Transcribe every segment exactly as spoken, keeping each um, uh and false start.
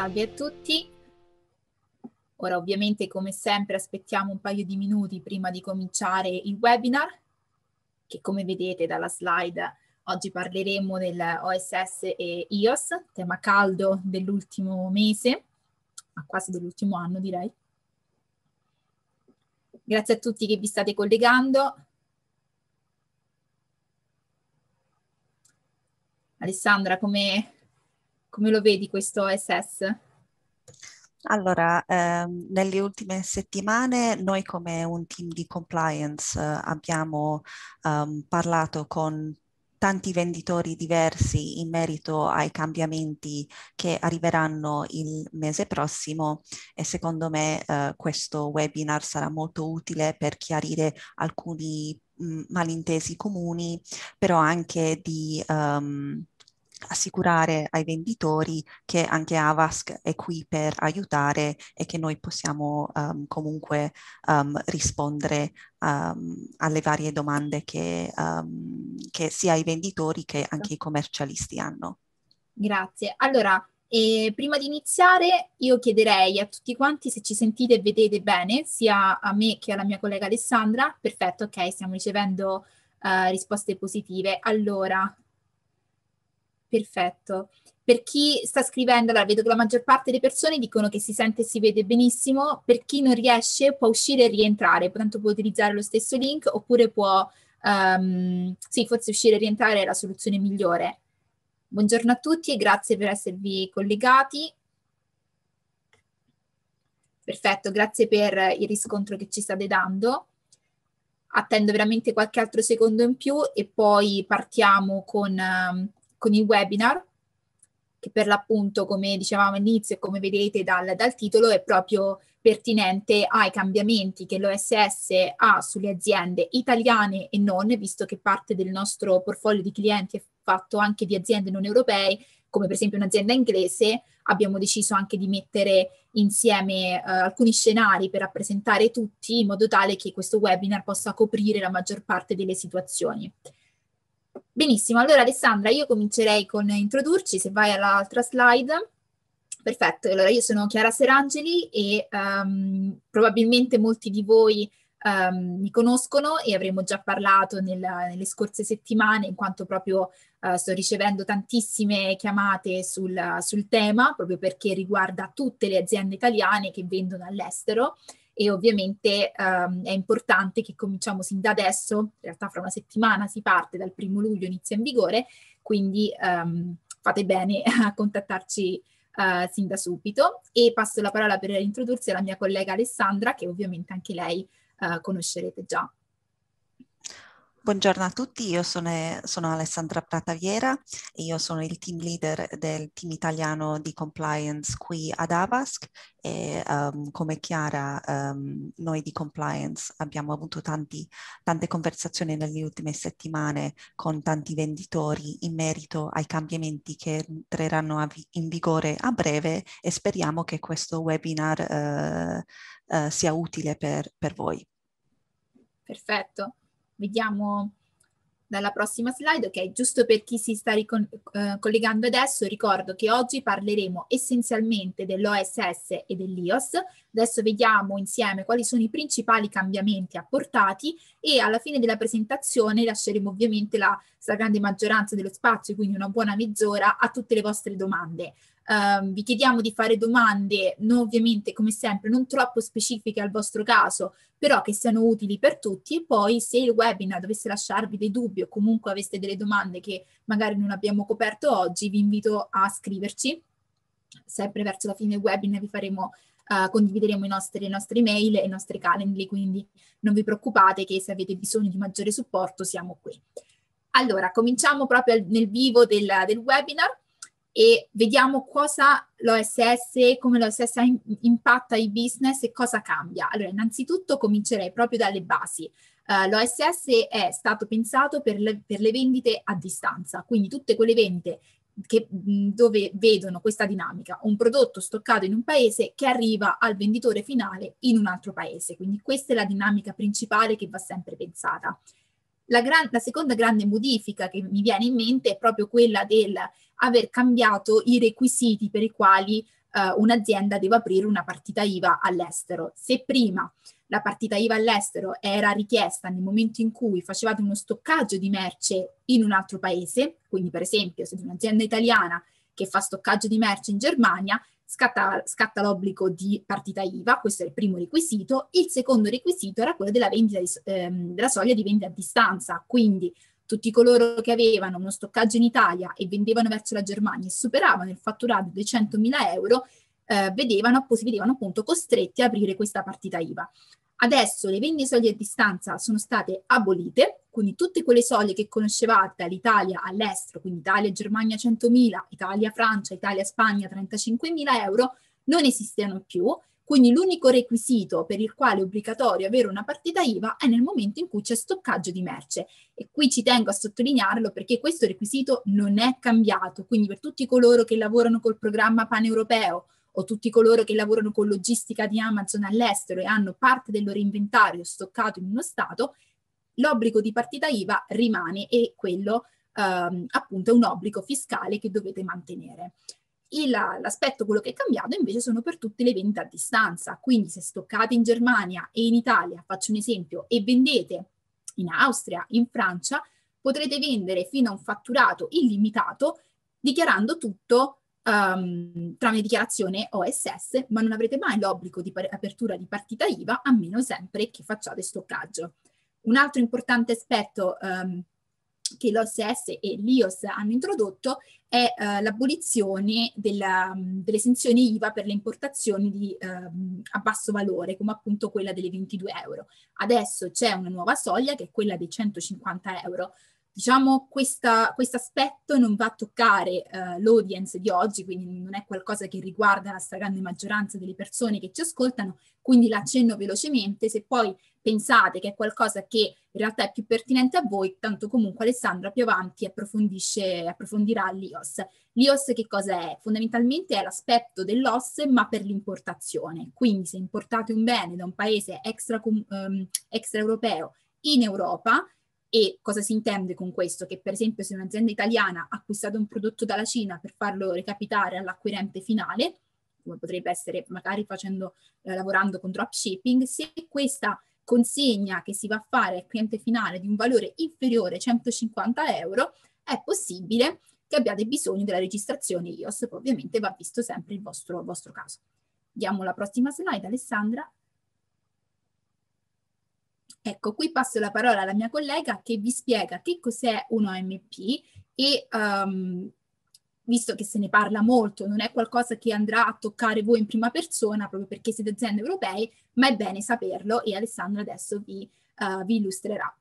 Salve a tutti. Ora ovviamente come sempre aspettiamo un paio di minuti prima di cominciare il webinar, che come vedete dalla slide oggi parleremo del O S S e I O S, tema caldo dell'ultimo mese, ma quasi dell'ultimo anno direi. Grazie a tutti che vi state collegando. Alessandra, come, come lo vedi questo O S S? Allora, ehm, nelle ultime settimane noi come un team di compliance eh, abbiamo ehm, parlato con tanti venditori diversi in merito ai cambiamenti che arriveranno il mese prossimo e secondo me eh, questo webinar sarà molto utile per chiarire alcuni mh, malintesi comuni, però anche di um, assicurare ai venditori che anche Avask è qui per aiutare e che noi possiamo um, comunque um, rispondere um, alle varie domande che, um, che sia i venditori che anche i commercialisti hanno. Grazie. Allora, eh, prima di iniziare io chiederei a tutti quanti se ci sentite e vedete bene, sia a me che alla mia collega Alessandra. Perfetto, ok, stiamo ricevendo uh, risposte positive. Allora, perfetto. Per chi sta scrivendo, allora vedo che la maggior parte delle persone dicono che si sente e si vede benissimo. Per chi non riesce può uscire e rientrare, tanto può utilizzare lo stesso link oppure può, um, sì, forse uscire e rientrare è la soluzione migliore. Buongiorno a tutti e grazie per esservi collegati. Perfetto, grazie per il riscontro che ci state dando. Attendo veramente qualche altro secondo in più e poi partiamo con, um, con il webinar, che per l'appunto, come dicevamo all'inizio e come vedete dal, dal titolo, è proprio pertinente ai cambiamenti che l'O S S ha sulle aziende italiane e non, visto che parte del nostro portfolio di clienti è fatto anche di aziende non europee, come per esempio un'azienda inglese. Abbiamo deciso anche di mettere insieme eh, alcuni scenari per rappresentare tutti, in modo tale che questo webinar possa coprire la maggior parte delle situazioni. Benissimo, allora Alessandra, io comincerei con introdurci, se vai all'altra slide. Perfetto, allora io sono Chiara Serangeli e um, probabilmente molti di voi um, mi conoscono e avremo già parlato nella, nelle scorse settimane, in quanto proprio uh, sto ricevendo tantissime chiamate sul, sul tema, proprio perché riguarda tutte le aziende italiane che vendono all'estero. E ovviamente um, è importante che cominciamo sin da adesso, in realtà fra una settimana si parte, dal primo luglio inizia in vigore, quindi um, fate bene a contattarci uh, sin da subito. E passo la parola per introdursi alla mia collega Alessandra, che ovviamente anche lei uh, conoscerete già. Buongiorno a tutti, io sono, sono Alessandra Prataviera e io sono il team leader del team italiano di compliance qui ad Avask e um, come Chiara um, noi di compliance abbiamo avuto tanti, tante conversazioni nelle ultime settimane con tanti venditori in merito ai cambiamenti che entreranno in vigore a breve e speriamo che questo webinar uh, uh, sia utile per, per voi. Perfetto. Vediamo dalla prossima slide. Ok, giusto per chi si sta ricon- eh, collegando adesso, ricordo che oggi parleremo essenzialmente dell'O S S e dell'I O S. Adesso vediamo insieme quali sono i principali cambiamenti apportati e alla fine della presentazione lasceremo ovviamente la stragrande maggioranza dello spazio, quindi una buona mezz'ora, a tutte le vostre domande. Um, vi chiediamo di fare domande, non ovviamente come sempre, non troppo specifiche al vostro caso, però che siano utili per tutti. E poi se il webinar dovesse lasciarvi dei dubbi o comunque aveste delle domande che magari non abbiamo coperto oggi, vi invito a scriverci. Sempre verso la fine del webinar vi faremo, uh, condivideremo i nostri, le nostre email e i nostri calendar, quindi non vi preoccupate che se avete bisogno di maggiore supporto siamo qui. Allora, cominciamo proprio nel vivo del, del webinar e vediamo cosa l'O S S, come l'O S S impatta i business e cosa cambia. Allora, innanzitutto comincerei proprio dalle basi. Uh, L'O S S è stato pensato per le, per le vendite a distanza, quindi tutte quelle vendite che, dove vedono questa dinamica, un prodotto stoccato in un paese che arriva al venditore finale in un altro paese. Quindi questa è la dinamica principale che va sempre pensata. La, gran, la seconda grande modifica che mi viene in mente è proprio quella del aver cambiato i requisiti per i quali uh, un'azienda deve aprire una partita I V A all'estero. Se prima la partita I V A all'estero era richiesta nel momento in cui facevate uno stoccaggio di merce in un altro paese, quindi per esempio se un'azienda italiana che fa stoccaggio di merce in Germania, scatta, scatta l'obbligo di partita I V A, questo è il primo requisito. Il secondo requisito era quello della, vendita di, ehm, della soglia di vendita a distanza, quindi tutti coloro che avevano uno stoccaggio in Italia e vendevano verso la Germania e superavano il fatturato dei centomila euro, eh, vedevano, si vedevano appunto costretti a aprire questa partita I V A. Adesso le vendite soglie a distanza sono state abolite, quindi tutte quelle soglie che conoscevate dall'Italia all'estero, quindi Italia e Germania centomila, Italia Francia, Italia Spagna trentacinquemila euro, non esistono più. Quindi l'unico requisito per il quale è obbligatorio avere una partita I V A è nel momento in cui c'è stoccaggio di merce. E qui ci tengo a sottolinearlo perché questo requisito non è cambiato. Quindi per tutti coloro che lavorano col programma paneuropeo o tutti coloro che lavorano con logistica di Amazon all'estero e hanno parte del loro inventario stoccato in uno stato, l'obbligo di partita I V A rimane e quello ehm, appunto è un obbligo fiscale che dovete mantenere. L'aspetto, quello che è cambiato invece sono per tutte le vendite a distanza, quindi se stoccate in Germania e in Italia, faccio un esempio, e vendete in Austria, in Francia, potrete vendere fino a un fatturato illimitato dichiarando tutto um, tramite dichiarazione O S S, ma non avrete mai l'obbligo di apertura di partita I V A a meno sempre che facciate stoccaggio. Un altro importante aspetto um, che l'O S S e l'I O S hanno introdotto è uh, l'abolizione della, delle esenzioni I V A per le importazioni di, uh, a basso valore, come appunto quella delle ventidue euro. Adesso c'è una nuova soglia che è quella dei centocinquanta euro. Diciamo, questo aspetto non va a toccare uh, l'audience di oggi, quindi non è qualcosa che riguarda la stragrande maggioranza delle persone che ci ascoltano, quindi l'accenno velocemente. Se poi pensate che è qualcosa che in realtà è più pertinente a voi, tanto comunque Alessandra più avanti approfondisce, approfondirà l'I O S. L'I O S che cosa è? Fondamentalmente è l'aspetto dell'O S ma per l'importazione, quindi se importate un bene da un paese extra, um, extraeuropeo in Europa. E cosa si intende con questo? Che per esempio se un'azienda italiana ha acquistato un prodotto dalla Cina per farlo recapitare all'acquirente finale, come potrebbe essere magari facendo, eh, lavorando con dropshipping, se questa consegna che si va a fare al cliente finale di un valore inferiore ai centocinquanta euro, è possibile che abbiate bisogno della registrazione I O S, poi ovviamente va visto sempre il vostro, il vostro caso. Diamo la prossima slide, Alessandra. Ecco, qui passo la parola alla mia collega che vi spiega che cos'è un O M P e um, visto che se ne parla molto, non è qualcosa che andrà a toccare voi in prima persona proprio perché siete aziende europee, ma è bene saperlo e Alessandra adesso vi, uh, vi illustrerà.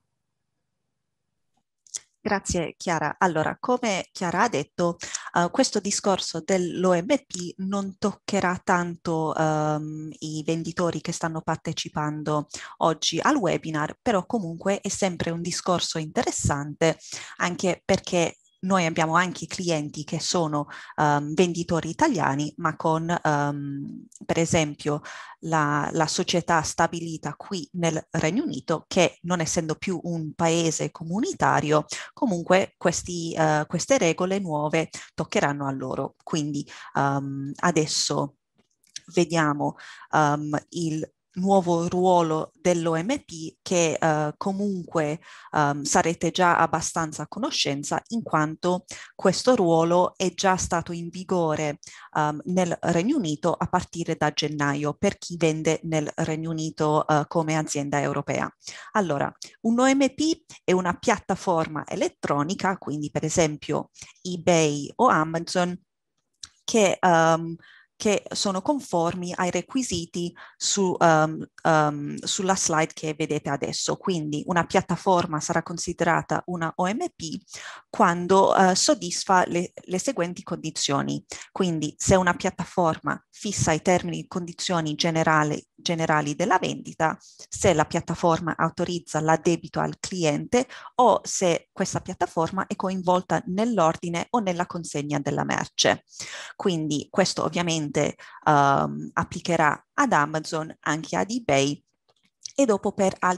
Grazie Chiara. Allora, come Chiara ha detto, uh, questo discorso dell'O M P non toccherà tanto um, i venditori che stanno partecipando oggi al webinar, però comunque è sempre un discorso interessante anche perché noi abbiamo anche clienti che sono um, venditori italiani, ma con, um, per esempio, la, la società stabilita qui nel Regno Unito, che non essendo più un paese comunitario, comunque questi, uh, queste regole nuove toccheranno a loro. Quindi um, adesso vediamo um, il nuovo ruolo dell'O M P che uh, comunque um, sarete già abbastanza a conoscenza in quanto questo ruolo è già stato in vigore um, nel Regno Unito a partire da gennaio per chi vende nel Regno Unito uh, come azienda europea. Allora, un O M P è una piattaforma elettronica, quindi per esempio eBay o Amazon, che um, che sono conformi ai requisiti su, um, um, sulla slide che vedete adesso. Quindi una piattaforma sarà considerata una O M P quando uh, soddisfa le, le seguenti condizioni. Quindi se una piattaforma fissa i termini e condizioni generali, generali della vendita, se la piattaforma autorizza l'addebito al cliente o se questa piattaforma è coinvolta nell'ordine o nella consegna della merce. Quindi questo ovviamente Um, applicherà ad Amazon, anche ad eBay e dopo per altre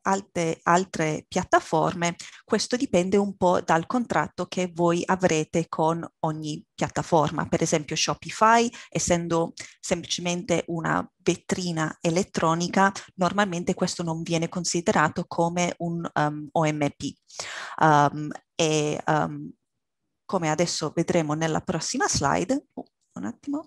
altre, altre piattaforme, questo dipende un po' dal contratto che voi avrete con ogni piattaforma. Per esempio Shopify, essendo semplicemente una vetrina elettronica, normalmente questo non viene considerato come un um, O M P. Um, e um, come adesso vedremo nella prossima slide, oh, un attimo.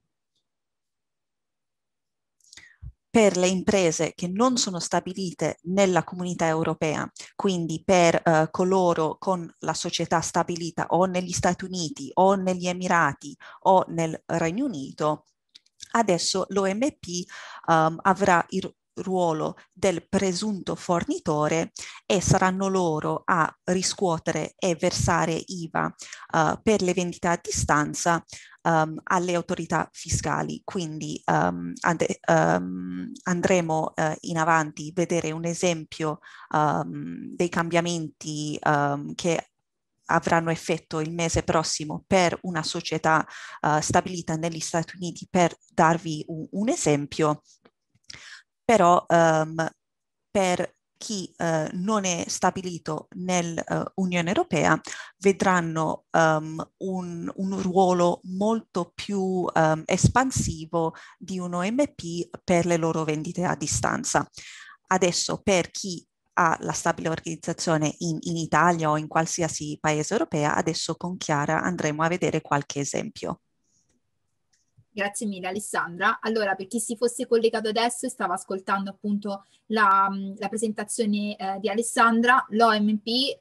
Per le imprese che non sono stabilite nella comunità europea, quindi per eh, coloro con la società stabilita o negli Stati Uniti o negli Emirati o nel Regno Unito, adesso l'O M P um, avrà il ruolo del presunto fornitore e saranno loro a riscuotere e versare I V A uh, per le vendite a distanza um, alle autorità fiscali. Quindi um, and um, andremo uh, in avanti a vedere un esempio um, dei cambiamenti um, che avranno effetto il mese prossimo per una società uh, stabilita negli Stati Uniti, per darvi un, un esempio. Però um, per chi uh, non è stabilito nell'Unione uh, Europea vedranno um, un, un ruolo molto più um, espansivo di un O M P per le loro vendite a distanza. Adesso per chi ha la stabile organizzazione in, in Italia o in qualsiasi paese europea, adesso con Chiara andremo a vedere qualche esempio. Grazie mille Alessandra. Allora, per chi si fosse collegato adesso e stava ascoltando appunto la, la presentazione eh, di Alessandra, l'O M P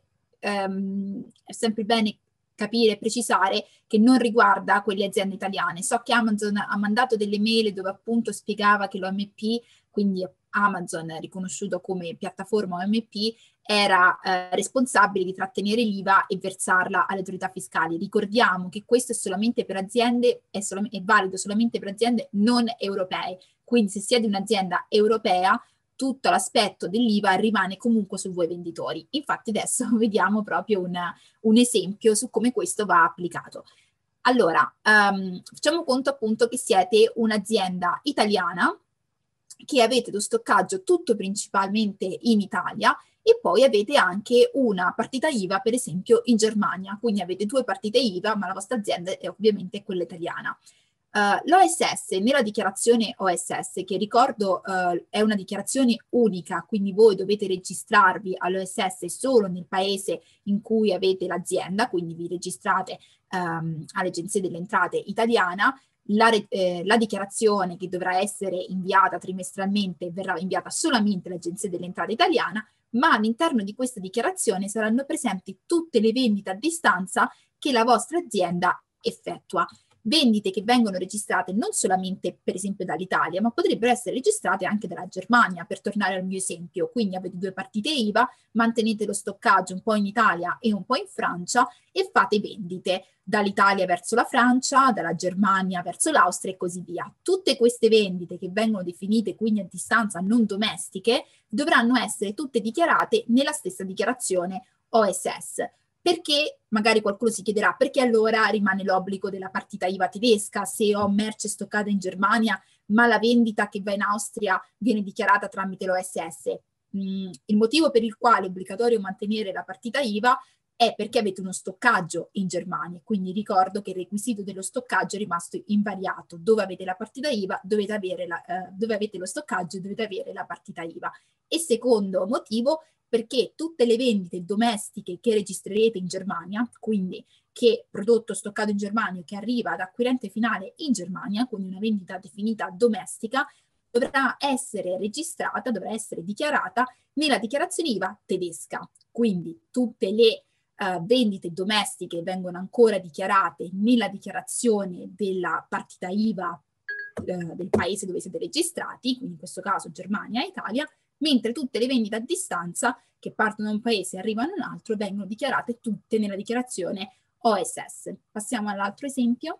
ehm, è sempre bene capire e precisare che non riguarda quelle aziende italiane. So che Amazon ha mandato delle mail dove appunto spiegava che l'O M P, quindi Amazon riconosciuto come piattaforma O M P, era eh, responsabile di trattenere l'I V A e versarla alle autorità fiscali. Ricordiamo che questo è solamente per aziende, è, sol- è valido solamente per aziende non europee, quindi se siete un'azienda europea tutto l'aspetto dell'I V A rimane comunque su voi venditori. Infatti adesso vediamo proprio una, un esempio su come questo va applicato. Allora, um, facciamo conto appunto che siete un'azienda italiana, che avete lo stoccaggio tutto principalmente in Italia e poi avete anche una partita I V A per esempio in Germania, quindi avete due partite I V A ma la vostra azienda è ovviamente quella italiana. Uh, L'O S S nella dichiarazione O S S, che ricordo uh, è una dichiarazione unica, quindi voi dovete registrarvi all'O S S solo nel paese in cui avete l'azienda, quindi vi registrate um, all'Agenzia delle Entrate italiana. La, eh, la dichiarazione che dovrà essere inviata trimestralmente verrà inviata solamente all'Agenzia delle Entrate italiana, ma all'interno di questa dichiarazione saranno presenti tutte le vendite a distanza che la vostra azienda effettua. Vendite che vengono registrate non solamente per esempio dall'Italia, ma potrebbero essere registrate anche dalla Germania, per tornare al mio esempio. Quindi avete due partite I V A, mantenete lo stoccaggio un po' in Italia e un po' in Francia e fate vendite dall'Italia verso la Francia, dalla Germania verso l'Austria e così via. Tutte queste vendite che vengono definite quindi a distanza non domestiche dovranno essere tutte dichiarate nella stessa dichiarazione O S S. Perché, magari qualcuno si chiederà, perché allora rimane l'obbligo della partita I V A tedesca se ho merce stoccata in Germania ma la vendita che va in Austria viene dichiarata tramite l'O S S? Mm, il motivo per il quale è obbligatorio mantenere la partita I V A è perché avete uno stoccaggio in Germania, quindi ricordo che il requisito dello stoccaggio è rimasto invariato. Dove avete la partita I V A, dovete avere la, eh, dove avete lo stoccaggio, dovete avere la partita I V A. E secondo motivo, perché tutte le vendite domestiche che registrerete in Germania, quindi che prodotto stoccato in Germania che arriva ad acquirente finale in Germania, quindi una vendita definita domestica, dovrà essere registrata, dovrà essere dichiarata nella dichiarazione I V A tedesca. Quindi tutte le uh, vendite domestiche vengono ancora dichiarate nella dichiarazione della partita I V A uh, del paese dove siete registrati, quindi in questo caso Germania e Italia, mentre tutte le vendite a distanza che partono da un paese e arrivano in un altro vengono dichiarate tutte nella dichiarazione O S S. Passiamo all'altro esempio.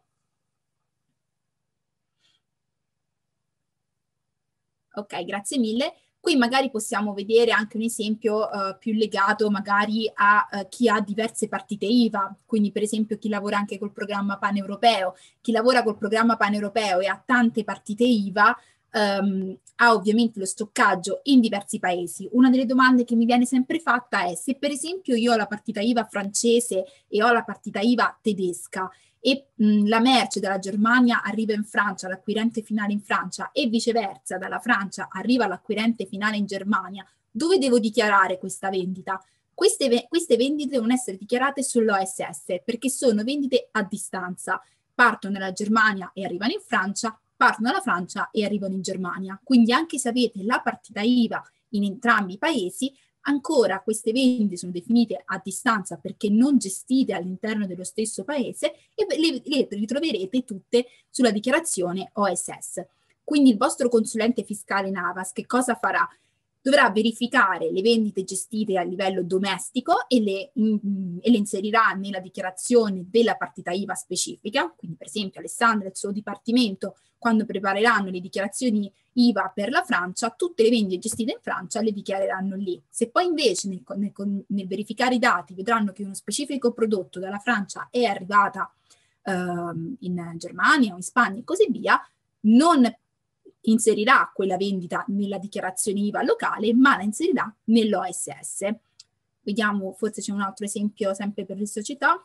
Ok, grazie mille. Qui magari possiamo vedere anche un esempio uh, più legato magari a uh, chi ha diverse partite I V A, quindi per esempio chi lavora anche col programma paneuropeo. Chi lavora col programma paneuropeo e ha tante partite I V A um, ha ovviamente lo stoccaggio in diversi paesi. Una delle domande che mi viene sempre fatta è: se per esempio io ho la partita I V A francese e ho la partita I V A tedesca e mh, la merce dalla Germania arriva in Francia, l'acquirente finale in Francia, e viceversa dalla Francia arriva l'acquirente finale in Germania, dove devo dichiarare questa vendita? Queste, queste vendite devono essere dichiarate sull'O S S perché sono vendite a distanza. Partono dalla Germania e arrivano in Francia, partono dalla Francia e arrivano in Germania. Quindi anche se avete la partita I V A in entrambi i paesi, ancora queste vendite sono definite a distanza perché non gestite all'interno dello stesso paese e le, le ritroverete tutte sulla dichiarazione O S S. Quindi il vostro consulente fiscale in Havas che cosa farà? Dovrà verificare le vendite gestite a livello domestico e le, in, e le inserirà nella dichiarazione della partita I V A specifica. Quindi per esempio Alessandra e il suo dipartimento, quando prepareranno le dichiarazioni I V A per la Francia, tutte le vendite gestite in Francia le dichiareranno lì. Se poi invece nel, nel, nel verificare i dati vedranno che uno specifico prodotto dalla Francia è arrivata ehm, in Germania o in Spagna e così via, non inserirà quella vendita nella dichiarazione I V A locale, ma la inserirà nell'O S S. Vediamo, forse c'è un altro esempio sempre per le società.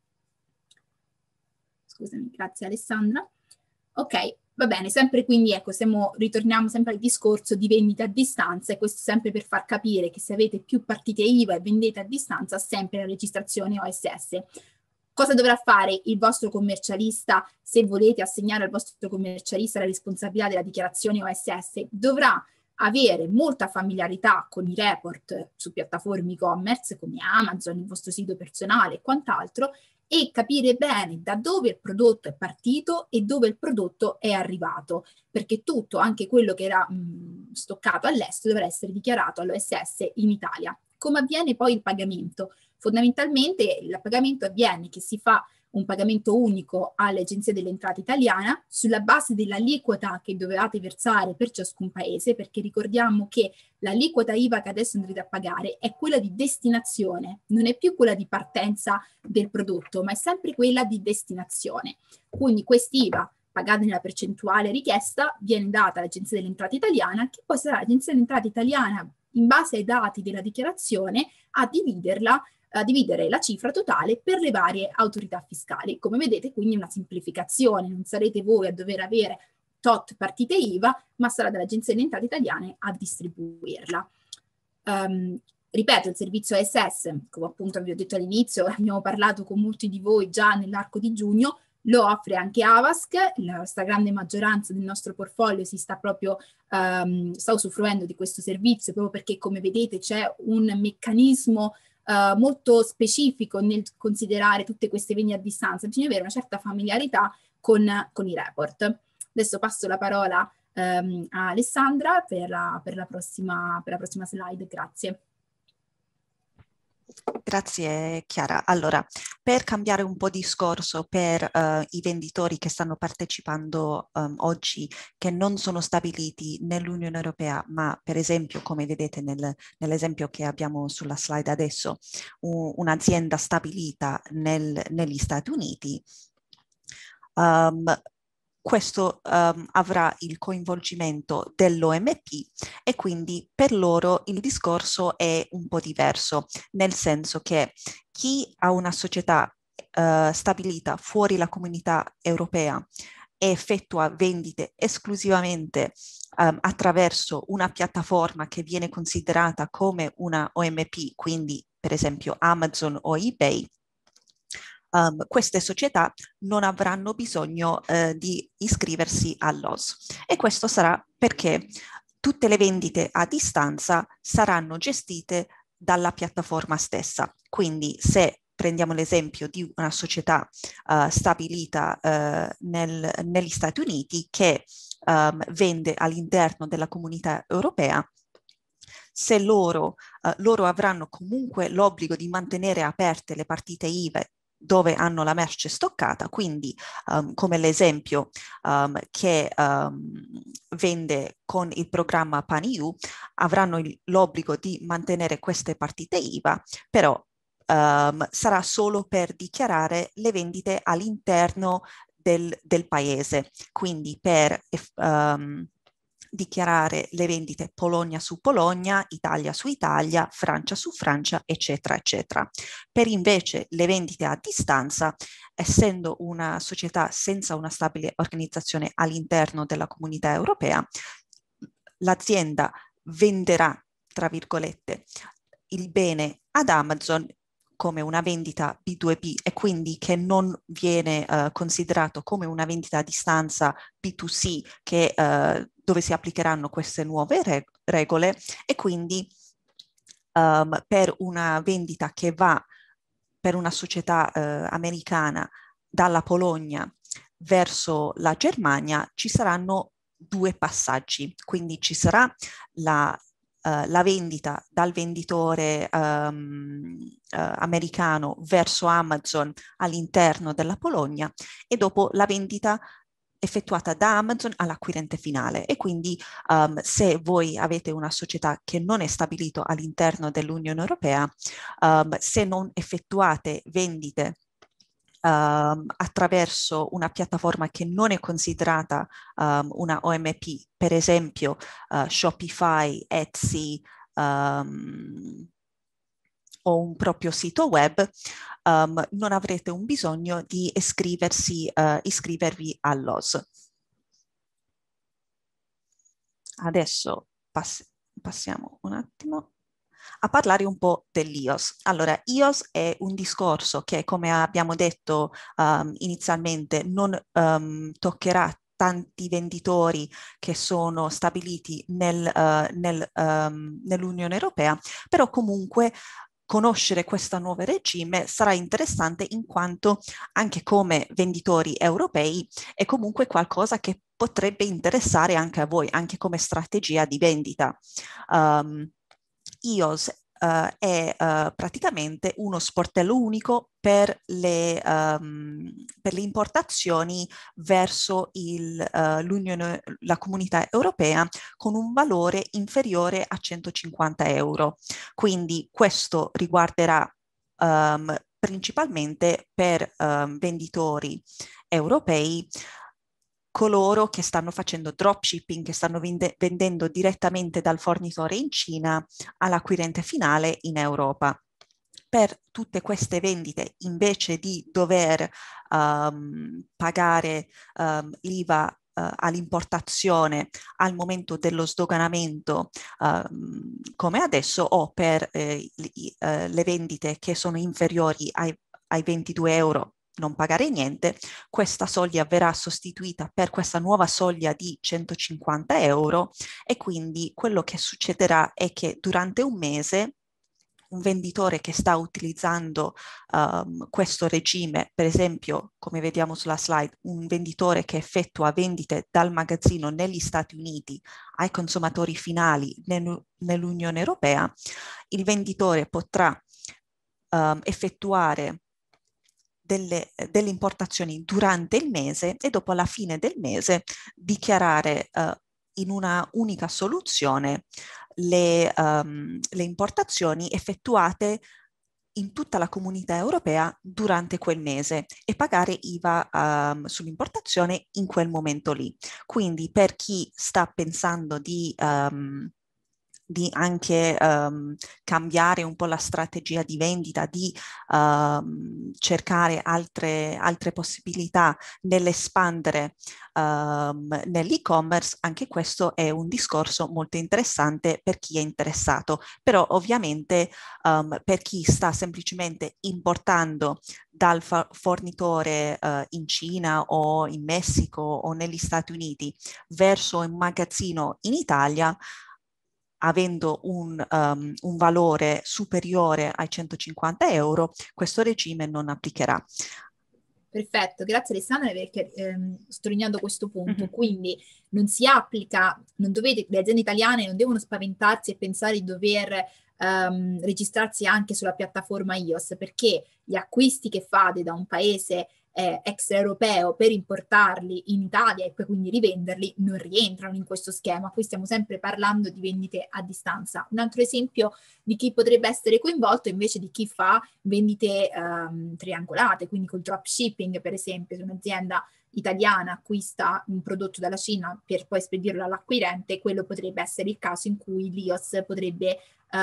Scusami, grazie Alessandra. Ok, va bene, sempre quindi ecco, siamo, ritorniamo sempre al discorso di vendita a distanza e questo sempre per far capire che se avete più partite I V A e vendete a distanza, sempre la registrazione O S S. Cosa dovrà fare il vostro commercialista se volete assegnare al vostro commercialista la responsabilità della dichiarazione O S S? Dovrà avere molta familiarità con i report su piattaforme e-commerce come Amazon, il vostro sito personale e quant'altro, e capire bene da dove il prodotto è partito e dove il prodotto è arrivato, perché tutto, anche quello che era mh, stoccato all'estero, dovrà essere dichiarato all'O S S in Italia. Come avviene poi il pagamento? Fondamentalmente il pagamento avviene che si fa un pagamento unico all'Agenzia delle Entrate italiana sulla base dell'aliquota che dovevate versare per ciascun paese, perché ricordiamo che l'aliquota I V A che adesso andrete a pagare è quella di destinazione, non è più quella di partenza del prodotto, ma è sempre quella di destinazione. Quindi quest'I V A pagata nella percentuale richiesta viene data all'Agenzia delle Entrate italiana, che poi sarà l'Agenzia delle Entrate italiana, in base ai dati della dichiarazione, a dividerla a dividere la cifra totale per le varie autorità fiscali. Come vedete, quindi una semplificazione, non sarete voi a dover avere tot partite I V A, ma sarà dall'Agenzia delle Entrate italiane a distribuirla. Um, ripeto, il servizio O S S, come appunto vi ho detto all'inizio, abbiamo parlato con molti di voi già nell'arco di giugno, lo offre anche Avask, la stragrande maggioranza del nostro portfolio si sta proprio, um, sta usufruendo di questo servizio, proprio perché come vedete c'è un meccanismo Uh, molto specifico nel considerare tutte queste vendite a distanza, bisogna avere una certa familiarità con, con i report. Adesso passo la parola um, a Alessandra per la, per, la prossima, per la prossima slide, grazie. Grazie Chiara. Allora, per cambiare un po' discorso per uh, i venditori che stanno partecipando um, oggi, che non sono stabiliti nell'Unione Europea, ma per esempio, come vedete nel, nell'esempio che abbiamo sulla slide adesso, un'azienda stabilita nel, negli Stati Uniti, um, questo um, avrà il coinvolgimento dell'O M P e quindi per loro il discorso è un po' diverso, nel senso che chi ha una società uh, stabilita fuori la comunità europea e effettua vendite esclusivamente um, attraverso una piattaforma che viene considerata come una O M P, quindi per esempio Amazon o eBay, Um, queste società non avranno bisogno uh, di iscriversi all'O S. E questo sarà perché tutte le vendite a distanza saranno gestite dalla piattaforma stessa. Quindi se prendiamo l'esempio di una società uh, stabilita uh, nel, negli Stati Uniti che um, vende all'interno della comunità europea, se loro, uh, loro avranno comunque l'obbligo di mantenere aperte le partite I V A dove hanno la merce stoccata, quindi um, come l'esempio um, che um, vende con il programma PanEU, avranno l'obbligo di mantenere queste partite I V A, però um, sarà solo per dichiarare le vendite all'interno del, del paese, quindi per um, dichiarare le vendite Polonia su Polonia, Italia su Italia, Francia su Francia, eccetera, eccetera. Per invece le vendite a distanza, essendo una società senza una stabile organizzazione all'interno della comunità europea, l'azienda venderà, tra virgolette, il bene ad Amazon come una vendita B due B e quindi che non viene uh, considerato come una vendita a distanza B due C che, uh, dove si applicheranno queste nuove reg- regole e quindi um, per una vendita che va per una società uh, americana dalla Polonia verso la Germania ci saranno due passaggi, quindi ci sarà la Uh, la vendita dal venditore um, uh, americano verso Amazon all'interno della Polonia e dopo la vendita effettuata da Amazon all'acquirente finale. E quindi um, se voi avete una società che non è stabilito all'interno dell'Unione Europea, um, se non effettuate vendite Uh, attraverso una piattaforma che non è considerata um, una O M P, per esempio uh, Shopify, Etsy um, o un proprio sito web, um, non avrete un bisogno di iscriversi, uh, iscrivervi all'O S. Adesso pass- passiamo un attimo a parlare un po' dell'I O S. Allora, I O S è un discorso che, come abbiamo detto um, inizialmente, non um, toccherà tanti venditori che sono stabiliti nel, uh, nel, um, nell'Unione Europea, però comunque conoscere questo nuovo regime sarà interessante in quanto anche come venditori europei è comunque qualcosa che potrebbe interessare anche a voi, anche come strategia di vendita. Um, I O S uh, è uh, praticamente uno sportello unico per le, um, per le importazioni verso il, uh, l'Unione, la comunità europea con un valore inferiore a centocinquanta euro. Quindi questo riguarderà um, principalmente per um, venditori europei coloro che stanno facendo dropshipping, che stanno vende- vendendo direttamente dal fornitore in Cina all'acquirente finale in Europa. Per tutte queste vendite, invece di dover um, pagare um, l'I V A uh, all'importazione al momento dello sdoganamento, um, come adesso, o per eh, li, uh, le vendite che sono inferiori ai, ai ventidue euro, non pagare niente, questa soglia verrà sostituita per questa nuova soglia di centocinquanta euro e quindi quello che succederà è che durante un mese un venditore che sta utilizzando um, questo regime, per esempio, come vediamo sulla slide, un venditore che effettua vendite dal magazzino negli Stati Uniti ai consumatori finali nel, nell'Unione Europea, il venditore potrà um, effettuare Delle, delle importazioni durante il mese e dopo alla fine del mese dichiarare uh, in una unica soluzione le, um, le importazioni effettuate in tutta la comunità europea durante quel mese e pagare I V A um, sull'importazione in quel momento lì. Quindi per chi sta pensando di um, di anche um, cambiare un po' la strategia di vendita, di um, cercare altre, altre possibilità nell'espandere um, nell'e-commerce, anche questo è un discorso molto interessante per chi è interessato. Però ovviamente um, per chi sta semplicemente importando dal fornitore uh, in Cina o in Messico o negli Stati Uniti verso un magazzino in Italia, avendo un, um, un valore superiore ai centocinquanta euro, questo regime non applicherà. Perfetto, grazie Alessandra per ehm, sottolineando questo punto. Mm-hmm. Quindi non si applica, non dovete, le aziende italiane non devono spaventarsi e pensare di dover ehm, registrarsi anche sulla piattaforma I O S, perché gli acquisti che fate da un paese eh, extraeuropeo per importarli in Italia e poi quindi rivenderli non rientrano in questo schema. Qui stiamo sempre parlando di vendite a distanza. Un altro esempio di chi potrebbe essere coinvolto invece di chi fa vendite um, triangolate, quindi col dropshipping per esempio, se un'azienda italiana acquista un prodotto dalla Cina per poi spedirlo all'acquirente, quello potrebbe essere il caso in cui l'I O S potrebbe,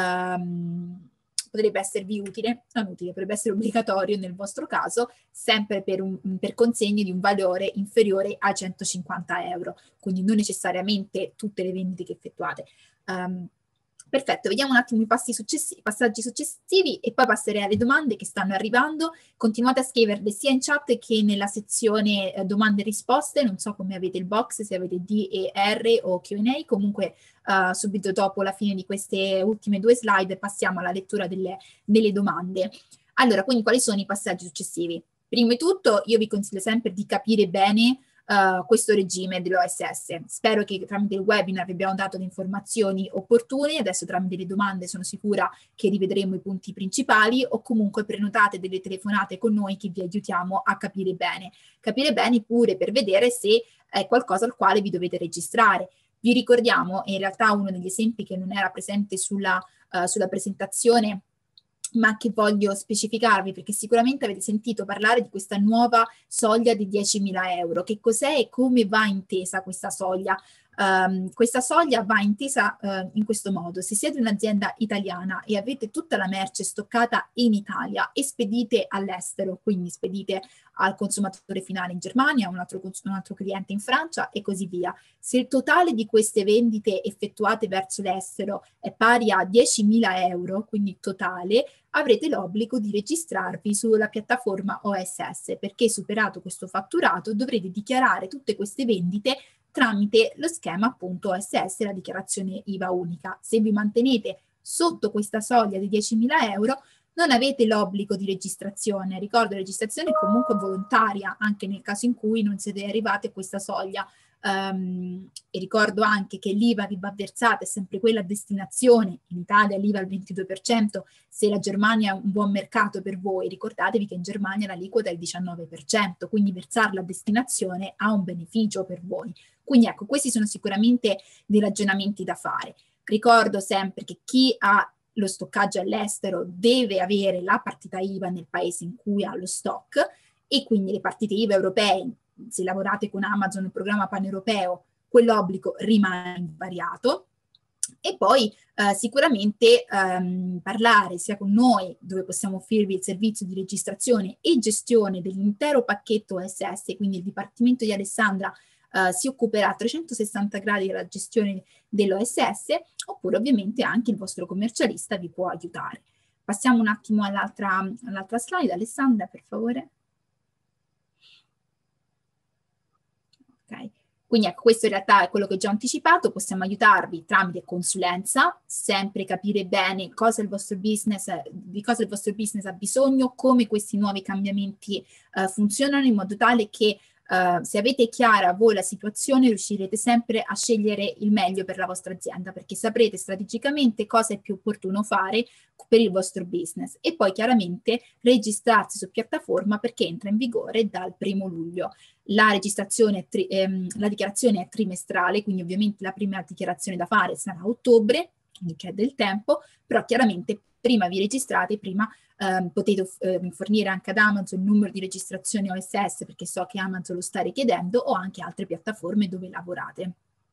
um, potrebbe esservi utile, non utile, potrebbe essere obbligatorio nel vostro caso, sempre per, un, per consegne di un valore inferiore a centocinquanta euro, quindi non necessariamente tutte le vendite che effettuate. Um, Perfetto, vediamo un attimo i passi successi- passaggi successivi e poi passerei alle domande che stanno arrivando. Continuate a scriverle sia in chat che nella sezione eh, domande e risposte, non so come avete il box, se avete D e R o Q and A, comunque uh, subito dopo la fine di queste ultime due slide passiamo alla lettura delle, delle domande. Allora, quindi quali sono i passaggi successivi? Prima di tutto io vi consiglio sempre di capire bene Uh, questo regime dell'O S S. Spero che tramite il webinar vi abbiamo dato le informazioni opportune, adesso tramite le domande sono sicura che rivedremo i punti principali o comunque prenotate delle telefonate con noi che vi aiutiamo a capire bene. Capire bene pure per vedere se è qualcosa al quale vi dovete registrare. Vi ricordiamo, e in realtà uno degli esempi che non era presente sulla, uh, sulla presentazione, ma che voglio specificarvi perché sicuramente avete sentito parlare di questa nuova soglia di diecimila euro. Che cos'è e come va intesa questa soglia? Um, questa soglia va intesa uh, in questo modo: se siete un'azienda italiana e avete tutta la merce stoccata in Italia e spedite all'estero, quindi spedite al consumatore finale in Germania, un altro, un altro cliente in Francia e così via, se il totale di queste vendite effettuate verso l'estero è pari a diecimila euro, quindi totale, avrete l'obbligo di registrarvi sulla piattaforma O S S, perché superato questo fatturato dovrete dichiarare tutte queste vendite tramite lo schema appunto O S S, la dichiarazione I V A unica. Se vi mantenete sotto questa soglia di diecimila euro non avete l'obbligo di registrazione. Ricordo, la registrazione è comunque volontaria anche nel caso in cui non siete arrivati a questa soglia. Um, e ricordo anche che l'I V A che va versata è sempre quella a destinazione. In Italia l'I V A al ventidue per cento, se la Germania è un buon mercato per voi, ricordatevi che in Germania l'aliquota è il diciannove per cento, quindi versarla a destinazione ha un beneficio per voi. Quindi ecco, questi sono sicuramente dei ragionamenti da fare. Ricordo sempre che chi ha lo stoccaggio all'estero deve avere la partita I V A nel paese in cui ha lo stock e quindi le partite I V A europee, se lavorate con Amazon, il programma paneuropeo, quell'obbligo rimane invariato. E poi eh, sicuramente ehm, parlare sia con noi, dove possiamo offrirvi il servizio di registrazione e gestione dell'intero pacchetto O S S, quindi il Dipartimento di Alessandra Uh, si occuperà a trecentosessanta gradi della gestione dell'O S S, oppure ovviamente anche il vostro commercialista vi può aiutare. Passiamo un attimo all'altra, all'altra slide, Alessandra, per favore. Ok. Quindi ecco, questo in realtà è quello che ho già anticipato, possiamo aiutarvi tramite consulenza, sempre capire bene cosa il vostro business, di cosa il vostro business ha bisogno, come questi nuovi cambiamenti uh, funzionano, in modo tale che Uh, se avete chiara voi la situazione riuscirete sempre a scegliere il meglio per la vostra azienda, perché saprete strategicamente cosa è più opportuno fare per il vostro business. E poi chiaramente registrarsi su piattaforma, perché entra in vigore dal primo luglio. La registrazione è tri- ehm, la dichiarazione è trimestrale, quindi ovviamente la prima dichiarazione da fare sarà a ottobre, quindi c'è del tempo, però chiaramente prima vi registrate, prima eh, potete eh, fornire anche ad Amazon il numero di registrazione O S S, perché so che Amazon lo sta richiedendo, o anche altre piattaforme dove lavorate.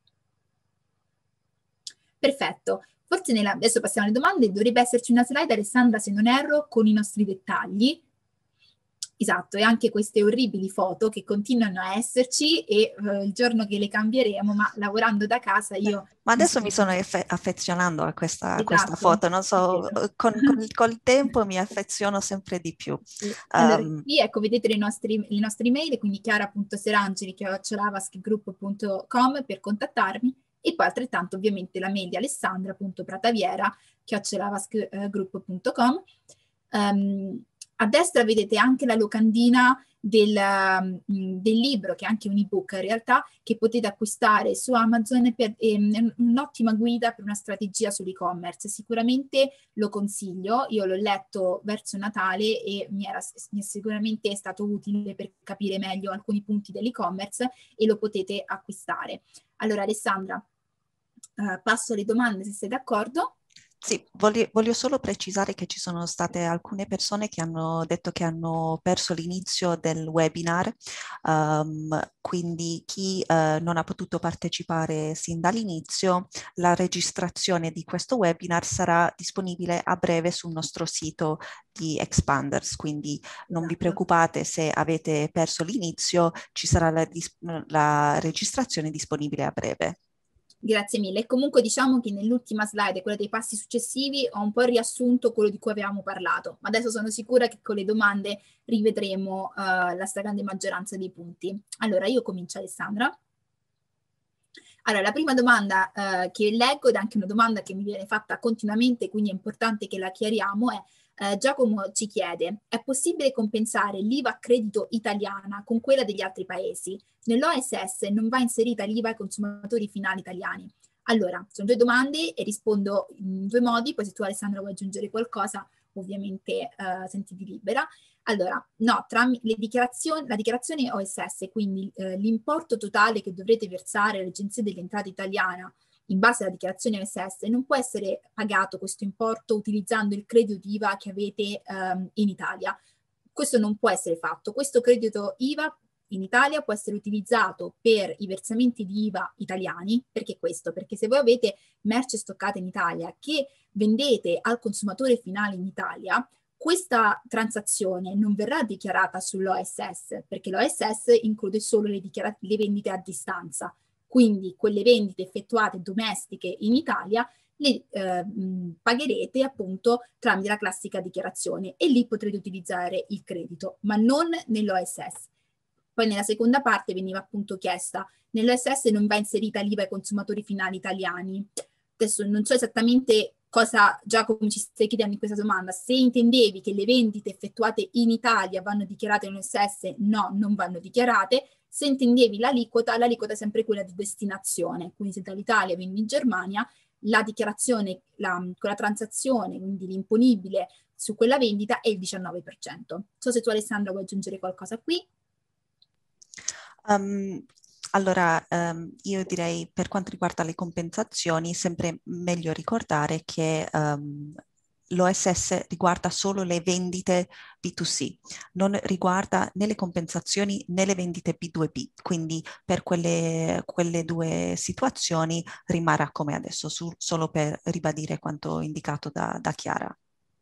Perfetto. Forse nella, adesso passiamo alle domande, dovrebbe esserci una slide, Alessandra, se non erro, con i nostri dettagli. Esatto, e anche queste orribili foto che continuano a esserci e uh, il giorno che le cambieremo, ma lavorando da casa io... Ma adesso mi sono affezionando a questa, esatto, a questa foto, non so, con, con il, col tempo mi affeziono sempre di più. Sì. Allora, Um, qui ecco, vedete le nostre, le nostre email, quindi chiara punto serangeli chiocciola avaskgroup punto com per contattarmi, e poi altrettanto ovviamente la mail di alessandra punto prataviera chiocciola avaskgroup punto com. Um, a destra vedete anche la locandina del, um, del libro, che è anche un ebook in realtà, che potete acquistare su Amazon, per ehm, un'ottima guida per una strategia sull'e-commerce. Sicuramente lo consiglio, io l'ho letto verso Natale e mi, era, mi è sicuramente stato utile per capire meglio alcuni punti dell'e-commerce e lo potete acquistare. Allora Alessandra, uh, passo alle domande se sei d'accordo. Sì, voglio, voglio solo precisare che ci sono state alcune persone che hanno detto che hanno perso l'inizio del webinar, um, quindi chi uh, non ha potuto partecipare sin dall'inizio, la registrazione di questo webinar sarà disponibile a breve sul nostro sito di Expanders, quindi non vi Esatto. preoccupate se avete perso l'inizio, ci sarà la, la registrazione disponibile a breve. Grazie mille. Comunque diciamo che nell'ultima slide, quella dei passi successivi, ho un po' riassunto quello di cui avevamo parlato, ma adesso sono sicura che con le domande rivedremo uh, la stragrande maggioranza dei punti. Allora, io comincio, Alessandra. Allora, la prima domanda uh, che leggo, ed è anche una domanda che mi viene fatta continuamente, quindi è importante che la chiariamo, è Uh, Giacomo ci chiede, è possibile compensare l'I V A a credito italiana con quella degli altri paesi? Nell'O S S non va inserita l'I V A ai consumatori finali italiani. Allora, sono due domande e rispondo in due modi, poi se tu Alessandra vuoi aggiungere qualcosa, ovviamente uh, sentiti libera. Allora, no, tra le dichiarazioni, la dichiarazione O S S, quindi eh, l'importo totale che dovrete versare all'Agenzia delle Entrate italiana in base alla dichiarazione O S S, non può essere pagato questo importo utilizzando il credito di I V A che avete um, in Italia. Questo non può essere fatto. Questo credito I V A in Italia può essere utilizzato per i versamenti di I V A italiani. Perché questo? Perché se voi avete merce stoccata in Italia che vendete al consumatore finale in Italia, questa transazione non verrà dichiarata sull'O S S, perché l'O S S include solo le, le vendite a distanza. Quindi quelle vendite effettuate domestiche in Italia le eh, pagherete appunto tramite la classica dichiarazione e lì potrete utilizzare il credito, ma non nell'O S S. Poi nella seconda parte veniva appunto chiesta, nell'O S S non va inserita l'I V A ai consumatori finali italiani. Adesso non so esattamente cosa Giacomo ci stai chiedendo in questa domanda. Se intendevi che le vendite effettuate in Italia vanno dichiarate nell'O S S, no, non vanno dichiarate. Se intendevi l'aliquota, l'aliquota è sempre quella di destinazione, quindi se dall'Italia vendi in Germania, la dichiarazione, la, quella transazione, quindi l'imponibile su quella vendita è il diciannove per cento. Non so se tu Alessandra vuoi aggiungere qualcosa qui. Um, allora, um, io direi per quanto riguarda le compensazioni, sempre meglio ricordare che um, l'O S S riguarda solo le vendite B due C, non riguarda né le compensazioni né le vendite B due B, quindi per quelle, quelle due situazioni rimarrà come adesso, su, solo per ribadire quanto indicato da, da Chiara.